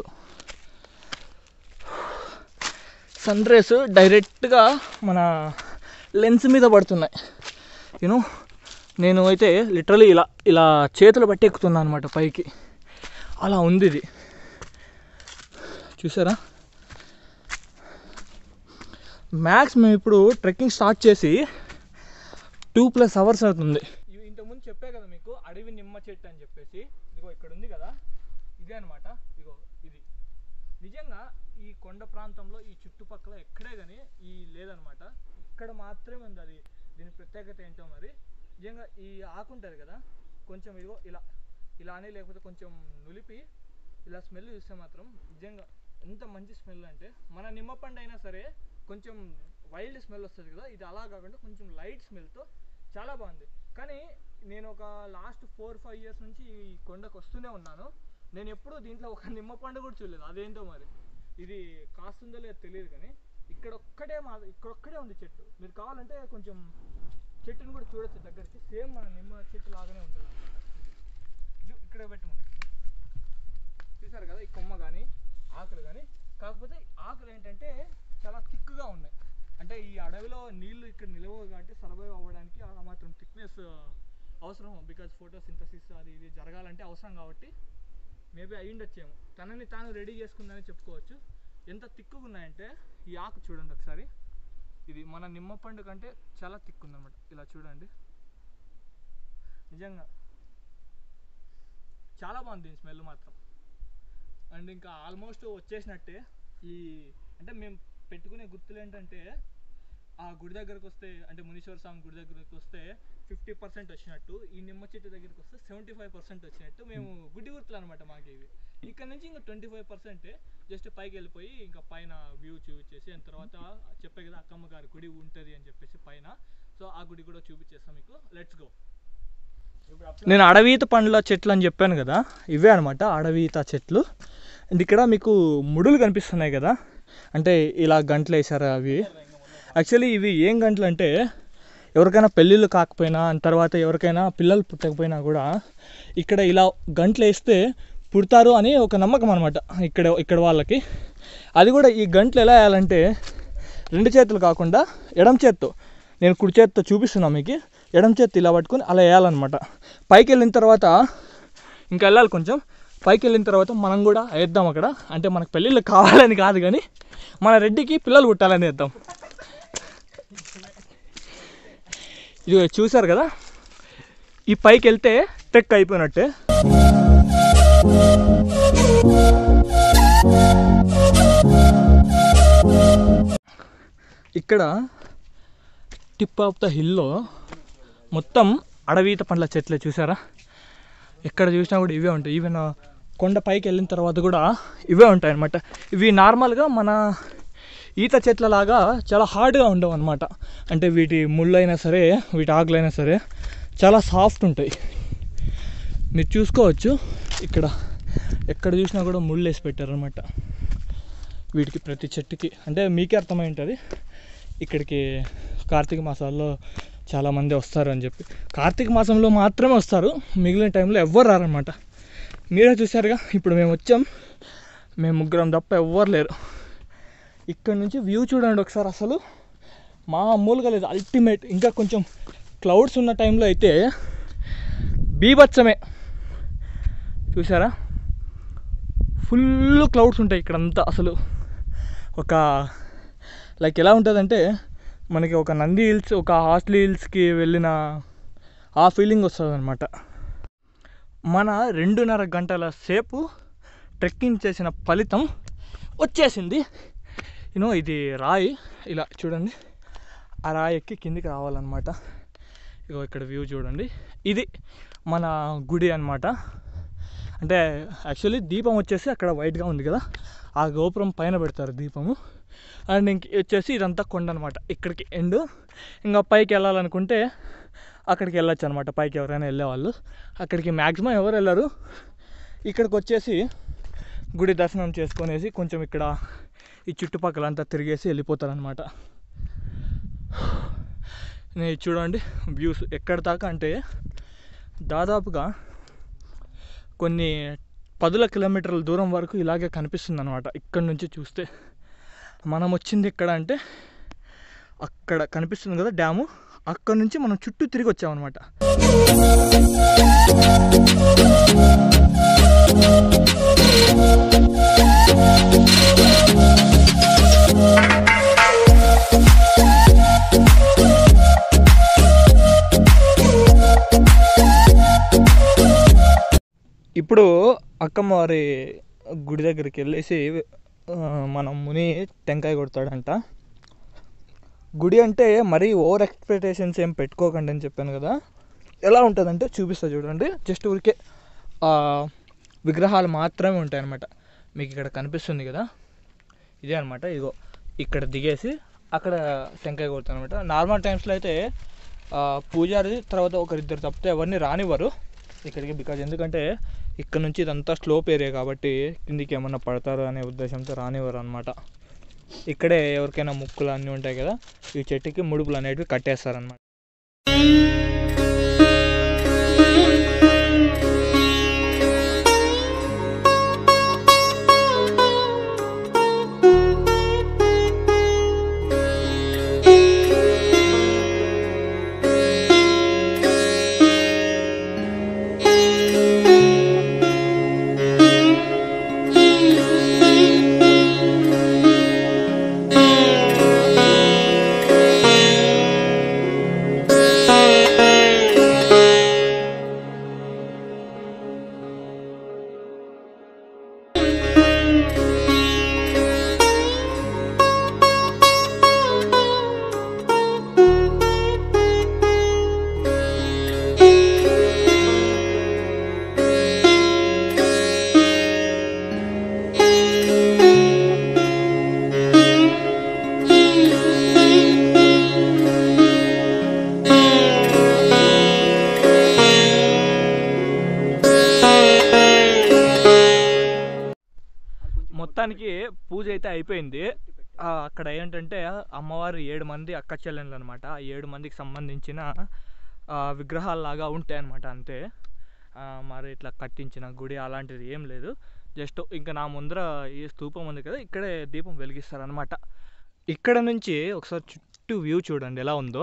సన్ రేస్ డైరెక్ట్గా మన లెన్స్ మీద పడుతున్నాయి. యూనో నేను అయితే లిటరలీ ఇలా ఇలా చేతులు పట్టి ఎక్కుతున్నాను అనమాట పైకి. అలా ఉంది ఇది, చూసారా. మ్యాక్స్ మేము ఇప్పుడు ట్రెక్కింగ్ స్టార్ట్ చేసి టూ ప్లస్ అవర్స్ అవుతుంది. ఇంతకుముందు చెప్పే కదా మీకు అడవి నిమ్మ చెట్టు అని చెప్పేసి, ఇదిగో ఇక్కడ ఉంది కదా, ఇదే అనమాట. ఇదిగో ఇది నిజంగా ఈ కొండ ప్రాంతంలో ఈ చుట్టుపక్కల ఎక్కడే కానీ ఈ లేదనమాట, ఇక్కడ మాత్రమే ఉంది. అది దీని ప్రత్యేకత ఏంటో మరి. నిజంగా ఈ ఆకు ఉంటుంది కదా, కొంచెం ఇదిగో ఇలా ఇలానే లేకపోతే కొంచెం నులిపి ఇలా స్మెల్ చూస్తే మాత్రం నిజంగా ఎంత మంచి స్మెల్ అంటే, మన నిమ్మపండు అయినా సరే కొంచెం వైల్డ్ స్మెల్ వస్తుంది కదా, ఇది అలా కాకుండా కొంచెం లైట్ స్మెల్తో చాలా బాగుంది. కానీ నేను ఒక లాస్ట్ ఫోర్ ఫైవ్ ఇయర్స్ నుంచి ఈ కొండకు వస్తూనే ఉన్నాను, నేను ఎప్పుడూ దీంట్లో ఒక నిమ్మపండు కూడా చూడలేదు. అదేంటో మరి, ఇది కాస్తుందో లేదో తెలియదు, కానీ ఇక్కడ ఒక్కటే మా ఇక్కడ ఒక్కటే ఉంది చెట్టు. మీరు కావాలంటే కొంచెం చెట్టుని కూడా చూడొచ్చు దగ్గరికి, సేమ్ మన నిమ్మ చెట్టు లాగానే ఉంటుంది అన్నమాట. ఇక్కడ పెట్టమని చూసారు కదా, ఈ కొమ్మ కానీ ఆకులు కానీ. కాకపోతే ఆకులు ఏంటంటే చాలా థిక్గా ఉన్నాయి. అంటే ఈ అడవిలో నీళ్లు ఇక్కడ నిలవవు కాబట్టి సర్వైవ్ అవ్వడానికి ఆ మాత్రం థిక్నెస్ అవసరం. బికాజ్ ఫోటోసింథసిస్ అది ఇది జరగాలంటే అవసరం కాబట్టి మేబీ అయ్యుండొచ్చేమో. తనని తాను రెడీ చేసుకుందని చెప్పుకోవచ్చు. ఎంత థిక్గా ఉన్నాయంటే ఈ ఆకు చూడండి ఒకసారి, ఇది మన నిమ్మపండు కంటే చాలా థిక్ ఉందన్నమాట. ఇలా చూడండి, నిజంగా చాలా బాగుంది దీని స్మెల్ మాత్రం. అండ్ ఇంకా ఆల్మోస్ట్ వచ్చేసినట్టే. ఈ అంటే మేము పెట్టుకునే గుర్తులు ఏంటంటే, ఆ గుడి దగ్గరకు వస్తే అంటే మునీశ్వర స్వామి గుడి దగ్గరకు వస్తే ఫిఫ్టీ పర్సెంట్ వచ్చినట్టు, ఈ నిమ్మ చెట్టు దగ్గరికి వస్తే సెవెంటీ ఫైవ్ పర్సెంట్ వచ్చినట్టు మేము గుడి గుర్తులు అనమాట మాకు ఇవి. ఇక్కడ నుంచి ఇంకా ట్వంటీ ఫైవ్ పర్సెంటే జస్ట్ పైకి వెళ్ళిపోయి ఇంకా పైన వ్యూ చూపించేసి, అండ్ తర్వాత చెప్పే కదా అక్కమ్మ గారి గుడి ఉంటుంది అని చెప్పేసి పైన. సో ఆ గుడి కూడా చూపించేస్తాం మీకు. Let's go. నేను అడవిత పండ్ల చెట్లు అని చెప్పాను కదా, ఇవే అనమాట అడవిత చెట్లు. అండ్ ఇక్కడ మీకు ముడులు కనిపిస్తున్నాయి కదా, అంటే ఇలా గంటలు వేసారు అవి. యాక్చువల్లీ ఇవి ఏం గంటలు అంటే, ఎవరికైనా పెళ్ళిళ్ళు కాకపోయినా తర్వాత ఎవరికైనా పిల్లలు పుట్టకపోయినా కూడా ఇక్కడ ఇలా గంటలు వేస్తే పుడతారు అని ఒక నమ్మకం అనమాట ఇక్కడ ఇక్కడ వాళ్ళకి. అది కూడా ఈ గంటలు ఎలా వేయాలంటే, రెండు చేతులు కాకుండా ఎడం చేత్తో, నేను కుడి చేత్తో చూపిస్తున్నాను మీకు, ఎడం చేత్తో ఇలా పట్టుకొని అలా వేయాలన్నమాట. పైకి వెళ్ళిన తర్వాత ఇంకా వెళ్ళాలి కొంచెం, పైకి వెళ్ళిన తర్వాత మనం కూడా వేద్దాం అక్కడ. అంటే మనకు పెళ్ళిళ్ళు కావాలని కాదు కానీ మన రెడ్డికి పిల్లలు పుట్టాలని వేద్దాం. ఇది చూసారు కదా, ఈ పైకి వెళ్తే ట్రెక్ అయిపోయినట్టే. ఇక్కడ టిప్ ఆఫ్ ద హిల్లో మొత్తం అడవిత పండ్ల చెట్లే చూసారా. ఎక్కడ చూసినా కూడా ఇవే ఉంటాయి. ఈవెన్ కొండ పైకి వెళ్ళిన తర్వాత కూడా ఇవే ఉంటాయి అన్నమాట. ఇవి నార్మల్గా మన ఈత చెట్లలాగా చాలా హార్డ్గా ఉండవు అనమాట. అంటే వీటి ముళ్ళు అయినా సరే, వీటి ఆకులైనా సరే చాలా సాఫ్ట్ ఉంటాయి. మీరు చూసుకోవచ్చు ఇక్కడ ఎక్కడ చూసినా కూడా ముళ్ళు వేసి పెట్టారనమాట వీటికి, ప్రతి చెట్టుకి. అంటే మీకే అర్థమై ఉంటుంది ఇక్కడికి కార్తీక మాసాల్లో చాలామంది వస్తారు అని చెప్పి. కార్తీక మాసంలో మాత్రమే వస్తారు, మిగిలిన టైంలో ఎవ్వరు రారనమాట. మీరే చూసారుగా, ఇప్పుడు మేము వచ్చాం, మేము ముగ్గురం తప్ప ఎవ్వరు లేరు. ఇక్కడ నుంచి వ్యూ చూడండి ఒకసారి, అసలు మామూలుగా లేదు, అల్టిమేట్. ఇంకా కొంచెం క్లౌడ్స్ ఉన్న టైంలో అయితే బీభత్సమే. చూసారా, ఫుల్ క్లౌడ్స్ ఉంటాయి ఇక్కడంతా. అసలు ఒక లైక్ ఎలా ఉంటుందంటే, మనకి ఒక నంది హిల్స్, ఒక హాస్లీ హిల్స్కి వెళ్ళిన ఆ ఫీలింగ్ వస్తుంది అనమాట. మన రెండున్నర గంటల సేపు ట్రెక్కింగ్ చేసిన ఫలితం వచ్చేసింది. యూనో ఇది రాయి, ఇలా చూడండి, ఆ రాయి ఎక్కి కిందికి రావాలన్నమాట. ఇగో ఇక్కడ వ్యూ చూడండి, ఇది మన గుడి అన్నమాట. అంటే యాక్చువల్లీ దీపం వచ్చేసి అక్కడ వైట్గా ఉంది కదా, ఆ గోపురం పైన పెడతారు దీపము. అండ్ ఇంక వచ్చేసి ఇదంతా కొండ అనమాట, ఇక్కడికి ఎండ్. ఇంకా పైకి వెళ్ళాలనుకుంటే అక్కడికి వెళ్ళొచ్చు అనమాట, పైకి ఎవరైనా వెళ్ళేవాళ్ళు. అక్కడికి మ్యాక్సిమం ఎవరు వెళ్ళరు. ఇక్కడికి వచ్చేసి గుడి దర్శనం చేసుకునేసి కొంచెం ఇక్కడ ఈ చుట్టుపక్కల అంతా తిరిగేసి వెళ్ళిపోతారనమాట. నేను చూడండి వ్యూస్ ఎక్కడి దాకా అంటే దాదాపుగా కొన్ని పదుల కిలోమీటర్ల దూరం వరకు ఇలాగే కనిపిస్తుంది అనమాట. ఇక్కడ నుంచి చూస్తే మనం వచ్చింది ఎక్కడ అంటే, అక్కడ కనిపిస్తుంది కదా డ్యాము, అక్కడ నుంచి మనం చుట్టూ తిరిగి వచ్చామన్నమాట. ఇప్పుడు అక్కమ్మవారి గుడి దగ్గరికి వెళ్ళేసి మనం ముని టెంకాయ కొడతాడంట. గుడి అంటే మరీ ఓవర్ ఎక్స్పెక్టేషన్స్ ఏం పెట్టుకోకండి అని చెప్పాను కదా. ఎలా ఉంటుందంటే చూపిస్తా చూడండి. జస్ట్ ఊరికే విగ్రహాలు మాత్రమే ఉంటాయి అన్నమాట. మీకు ఇక్కడ కనిపిస్తుంది కదా, ఇదే అనమాట. ఇగో ఇక్కడ దిగేసి అక్కడ టెంకాయ కొడతాను అనమాట. నార్మల్ టైమ్స్లో అయితే పూజారి తర్వాత ఒకరిద్దరు తప్పితే ఎవరిని రానివ్వరు ఇక్కడికి. బికాజ్ ఎందుకంటే ఇక్కడ నుంచి ఇదంతా స్లోప్ ఏరియా కాబట్టి కిందికి ఏమన్నా పడతారు అనే ఉద్దేశంతో రానివ్వరు అనమాట. ఇక్కడే ఎవరికైనా ముక్కులు అన్నీ ఉంటాయి కదా, ఈ చెట్టుకి ముడుపులు అనేటివి కట్టేస్తారనమాట. పూజ అయితే అయిపోయింది. అక్కడ ఏంటంటే అమ్మవారు ఏడు మంది అక్క చెల్లెళ్ళు అనమాట. ఆ ఏడు మందికి సంబంధించిన విగ్రహాల్లాగా ఉంటాయి అన్నమాట. అంతే, మరి ఇట్లా కట్టించిన గుడి అలాంటిది ఏం లేదు. జస్ట్ ఇంకా నా ముందర ఈ స్తూపం ఉంది కదా, ఇక్కడే దీపం వెలిగిస్తారనమాట. ఇక్కడ నుంచి ఒకసారి చుట్టూ వ్యూ చూడండి ఎలా ఉందో.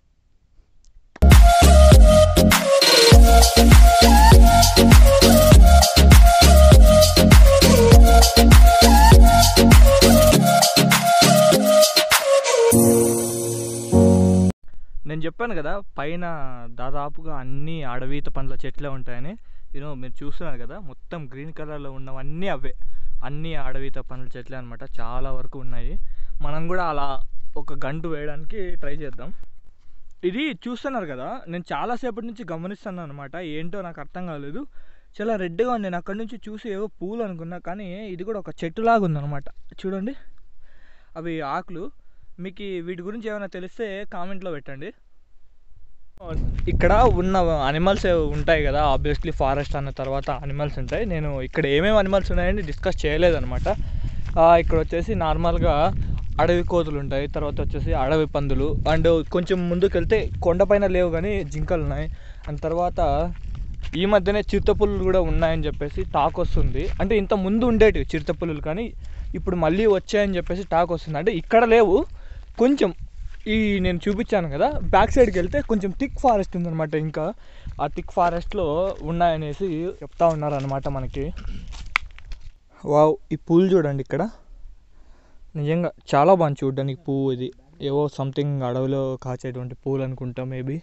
నేను చెప్పాను కదా పైన దాదాపుగా అన్ని అడవిత పండ్ల చెట్లే ఉంటాయని. యూనో మీరు చూస్తున్నారు కదా మొత్తం గ్రీన్ కలర్లో ఉన్నవన్నీ అవే, అన్ని అడవిత పండ్ల చెట్లే అనమాట. చాలా వరకు ఉన్నాయి. మనం కూడా అలా ఒక గంటు వేయడానికి ట్రై చేద్దాం. ఇది చూస్తున్నారు కదా, నేను చాలాసేపటి నుంచి గమనిస్తున్నాను అనమాట. ఏంటో నాకు అర్థం కాలేదు, చాలా రెడ్గా ఉంది. నేను అక్కడి నుంచి చూసి ఏవో పూలు అనుకున్నా, కానీ ఇది కూడా ఒక చెట్టులాగా ఉందన్నమాట. చూడండి అవి ఆకులు. మీకు వీటి గురించి ఏమైనా తెలిస్తే కామెంట్లో పెట్టండి. ఇక్కడ ఉన్న అనిమల్స్ ఉంటాయి కదా, ఆబ్వియస్లీ ఫారెస్ట్ అన్న తర్వాత అనిమల్స్ ఉంటాయి. నేను ఇక్కడ ఏమేమి అనిమల్స్ ఉన్నాయని డిస్కస్ చేయలేదన్నమాట. ఇక్కడ వచ్చేసి నార్మల్గా అడవి కోతులు ఉంటాయి, తర్వాత వచ్చేసి అడవి పందులు, అండ్ కొంచెం ముందుకు వెళ్తే కొండపైన లేవు కానీ జింకలు ఉన్నాయి. అండ్ తర్వాత ఈ మధ్యనే చిరుతపులులు కూడా ఉన్నాయని చెప్పేసి టాక్ వస్తుంది. అంటే ఇంత ముందు ఉండేటివి చిరుతపులులు, కానీ ఇప్పుడు మళ్ళీ వచ్చాయని చెప్పేసి టాక్ వస్తుంది. అంటే ఇక్కడ లేవు, కొంచెం ఈ నేను చూపించాను కదా బ్యాక్ సైడ్కి వెళ్తే కొంచెం థిక్ ఫారెస్ట్ ఉందన్నమాట. ఇంకా ఆ థిక్ ఫారెస్ట్లో ఉన్నాయనేసి చెప్తా ఉన్నారనమాట మనకి. వావ్, ఈ పూలు చూడండి ఇక్కడ, నిజంగా చాలా బాగుంది చూడడానికి. పువ్వు ఇది ఏవో సంథింగ్ అడవిలో కాచేటువంటి పూలు అనుకుంటా మేబీ.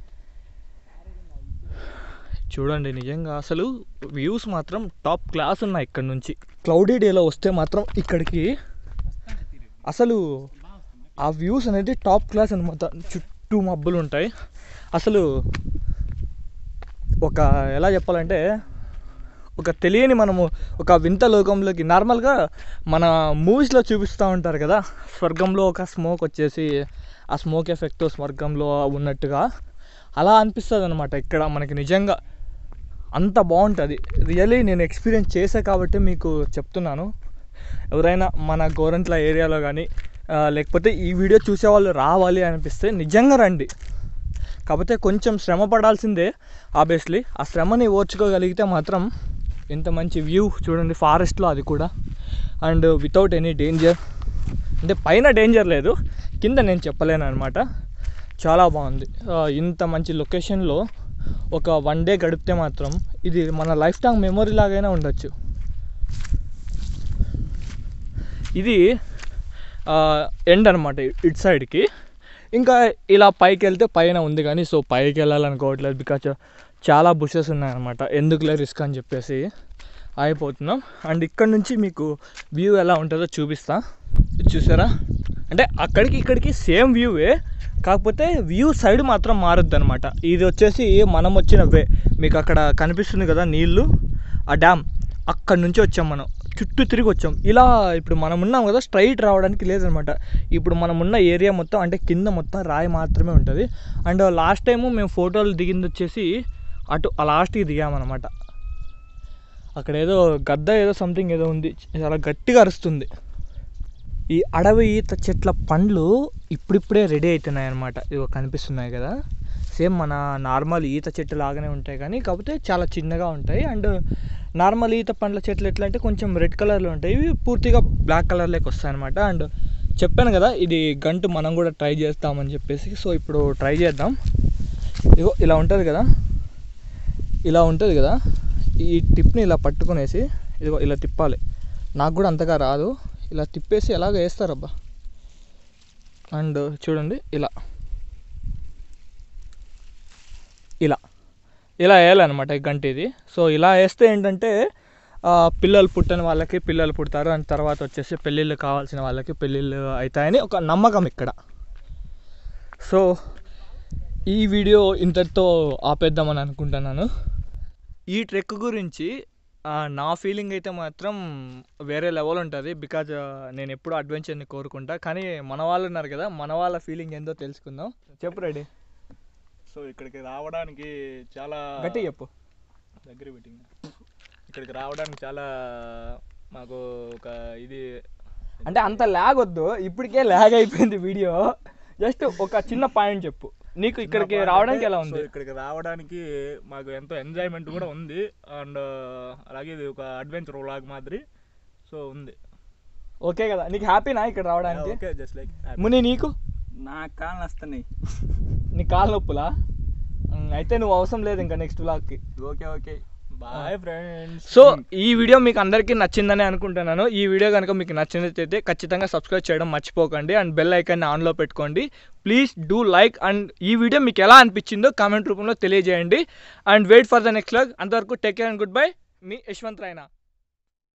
చూడండి నిజంగా అసలు వ్యూస్ మాత్రం టాప్ క్లాస్ ఉన్నాయి ఇక్కడ నుంచి. క్లౌడీ డేలో వస్తే మాత్రం ఇక్కడికి అసలు ఆ వ్యూస్ అనేది టాప్ క్లాస్ అనమాట. చుట్టూ మబ్బులు ఉంటాయి. అసలు ఒక ఎలా చెప్పాలంటే ఒక తెలియని మనము ఒక వింత లోకంలోకి, నార్మల్గా మన మూవీస్లో చూపిస్తూ ఉంటారు కదా స్వర్గంలో ఒక స్మోక్ వచ్చేసి ఆ స్మోక్ ఎఫెక్ట్ స్వర్గంలో ఉన్నట్టుగా అలా అనిపిస్తుంది అనమాట. ఇక్కడ మనకి నిజంగా అంత బాగుంటుంది. రియల్లీ నేను ఎక్స్పీరియన్స్ చేసా కాబట్టి మీకు చెప్తున్నాను. ఎవరైనా మన గోరంట్ల ఏరియాలో కానీ లేకపోతే ఈ వీడియో చూసేవాళ్ళు రావాలి అనిపిస్తే నిజంగా రండి. కాకపోతే కొంచెం శ్రమ పడాల్సిందే ఆబ్వియస్లీ. ఆ శ్రమని ఓర్చుకోగలిగితే మాత్రం ఇంత మంచి వ్యూ చూడండి ఫారెస్ట్లో, అది కూడా అండ్ వితౌట్ ఎనీ డేంజర్. అంటే పైన డేంజర్ లేదు, కింద నేను చెప్పలేను అనమాట. చాలా బాగుంది. ఇంత మంచి లొకేషన్లో ఒక వన్ డే గడిపితే మాత్రం ఇది మన లైఫ్ టైం మెమొరీ లాగైనా ఉండొచ్చు. ఇది ఎండ్ అనమాట ఇటు సైడ్కి. ఇంకా ఇలా పైకి వెళ్తే పైన ఉంది కానీ సో పైకి వెళ్ళాలనుకోవట్లేదు, బికాజ్ చాలా బుషెస్ ఉన్నాయన్నమాట. ఎందుకులే రిస్క్ అని చెప్పేసి అయిపోతున్నాం. అండ్ ఇక్కడ నుంచి మీకు వ్యూ ఎలా ఉంటుందో చూపిస్తా. చూసారా, అంటే అక్కడికి ఇక్కడికి సేమ్ వ్యూవే, కాకపోతే వ్యూ సైడ్ మాత్రం మారుద్ది అనమాట. ఇది వచ్చేసి మనం వచ్చిన వే, మీకు అక్కడ కనిపిస్తుంది కదా నీళ్ళు, ఆ డ్యామ్, అక్కడి నుంచి వచ్చాం మనం. చుట్టూ తిరిగి వచ్చాం. ఇలా ఇప్పుడు మనం ఉన్నాం కదా స్ట్రైట్ రావడానికి లేదనమాట. ఇప్పుడు మనం ఉన్న ఏరియా మొత్తం అంటే కింద మొత్తం రాయి మాత్రమే ఉంటుంది. అండ్ లాస్ట్ టైము మేము ఫోటోలు దిగింది వచ్చేసి అటు ఆ లాస్ట్కి దిగామన్నమాట. అక్కడ ఏదో గద్ద ఏదో సంథింగ్ ఏదో ఉంది, చాలా గట్టిగా అరుస్తుంది. ఈ అడవి ఈత చెట్ల పండ్లు ఇప్పుడిప్పుడే రెడీ అవుతున్నాయి అన్నమాట. ఇవి కనిపిస్తున్నాయి కదా, సేమ్ మన నార్మల్ ఈత చెట్టు లాగానే ఉంటాయి కానీ కాకపోతే చాలా చిన్నగా ఉంటాయి. అండ్ నార్మల్ ఈత పండ్ల చెట్లు ఎట్లా అంటే కొంచెం రెడ్ కలర్లో ఉంటాయి, ఇవి పూర్తిగా బ్లాక్ కలర్లోకి వస్తాయి అనమాట. అండ్ చెప్పాను కదా ఇది గంటు మనం కూడా ట్రై చేస్తామని చెప్పేసి, సో ఇప్పుడు ట్రై చేద్దాం. ఇగో ఇలా ఉంటుంది కదా, ఇలా ఉంటుంది కదా, ఈ టిప్ని ఇలా పట్టుకునేసి ఇదిగో ఇలా తిప్పాలి. నాకు కూడా అంతగా రాదు, ఇలా తిప్పేసి ఎలాగ వేస్తారబ్బా. అండ్ చూడండి ఇలా ఇలా ఇలా వేయాలన్నమాట ఈ గంట ఇది. సో ఇలా వేస్తే ఏంటంటే పిల్లలు పుట్టని వాళ్ళకి పిల్లలు పుడతారు, అండ్ తర్వాత వచ్చేసి పెళ్ళిళ్ళు కావాల్సిన వాళ్ళకి పెళ్ళిళ్ళు అవుతాయని ఒక నమ్మకం ఇక్కడ. సో ఈ వీడియో ఇంతటితో ఆపేద్దామని అనుకుంటున్నాను. ఈ ట్రెక్ గురించి నా ఫీలింగ్ అయితే మాత్రం వేరే లెవెల్ ఉంటుంది. బికాజ్ నేను ఎప్పుడూ అడ్వెంచర్ని కోరుకుంటా, కానీ మన వాళ్ళు ఉన్నారు కదా, మన వాళ్ళ ఫీలింగ్ ఏందో తెలుసుకుందాం. చెప్పు రెడీ. సో ఇక్కడికి రావడానికి చాలా గట్టి చెప్పు, దగ్గర పెట్టింది. ఇక్కడికి రావడానికి చాలా మాకు ఒక ఇది అంటే అంత ల్యాగ్ వద్దు, ఇప్పటికే ల్యాగ్ అయిపోయింది వీడియో. జస్ట్ ఒక చిన్న పాయింట్ చెప్పు, నీకు ఇక్కడికి రావడానికి ఎలా ఉంది? ఇక్కడికి రావడానికి మాకు ఎంతో ఎంజాయ్మెంట్ కూడా ఉంది, అండ్ అలాగే ఇది ఒక అడ్వెంచర్ వ్లాగ్ మాదిరి సో ఉంది. ఓకే కదా, నీకు హ్యాపీనా ఇక్కడ రావడానికి? ఓకే, జస్ట్ లైక్ ముని నీకు? నా కాళ్ళు వస్తున్నాయి. నీ కాళ్ళ నొప్పులా? అయితే నువ్వు అవసరం లేదు ఇంకా నెక్స్ట్ వ్లాగ్కి. Okay okay bye friends. So ఈ వీడియో మీకు అందరికీ నచ్చిందని అనుకుంటున్నాను. ఈ వీడియో కనుక మీకు నచ్చినట్లయితే ఖచ్చితంగా సబ్స్క్రైబ్ చేయడం మర్చిపోకండి అండ్ బెల్ ఐకాన్ని ఆన్లో పెట్టుకోండి. ప్లీజ్ డూ లైక్ అండ్ ఈ వీడియో మీకు ఎలా అనిపించిందో కామెంట్ రూపంలో తెలియజేయండి. And wait for the next vlog. అంతవరకు take care and good bye. మీ యశ్వంత్ రాయనా.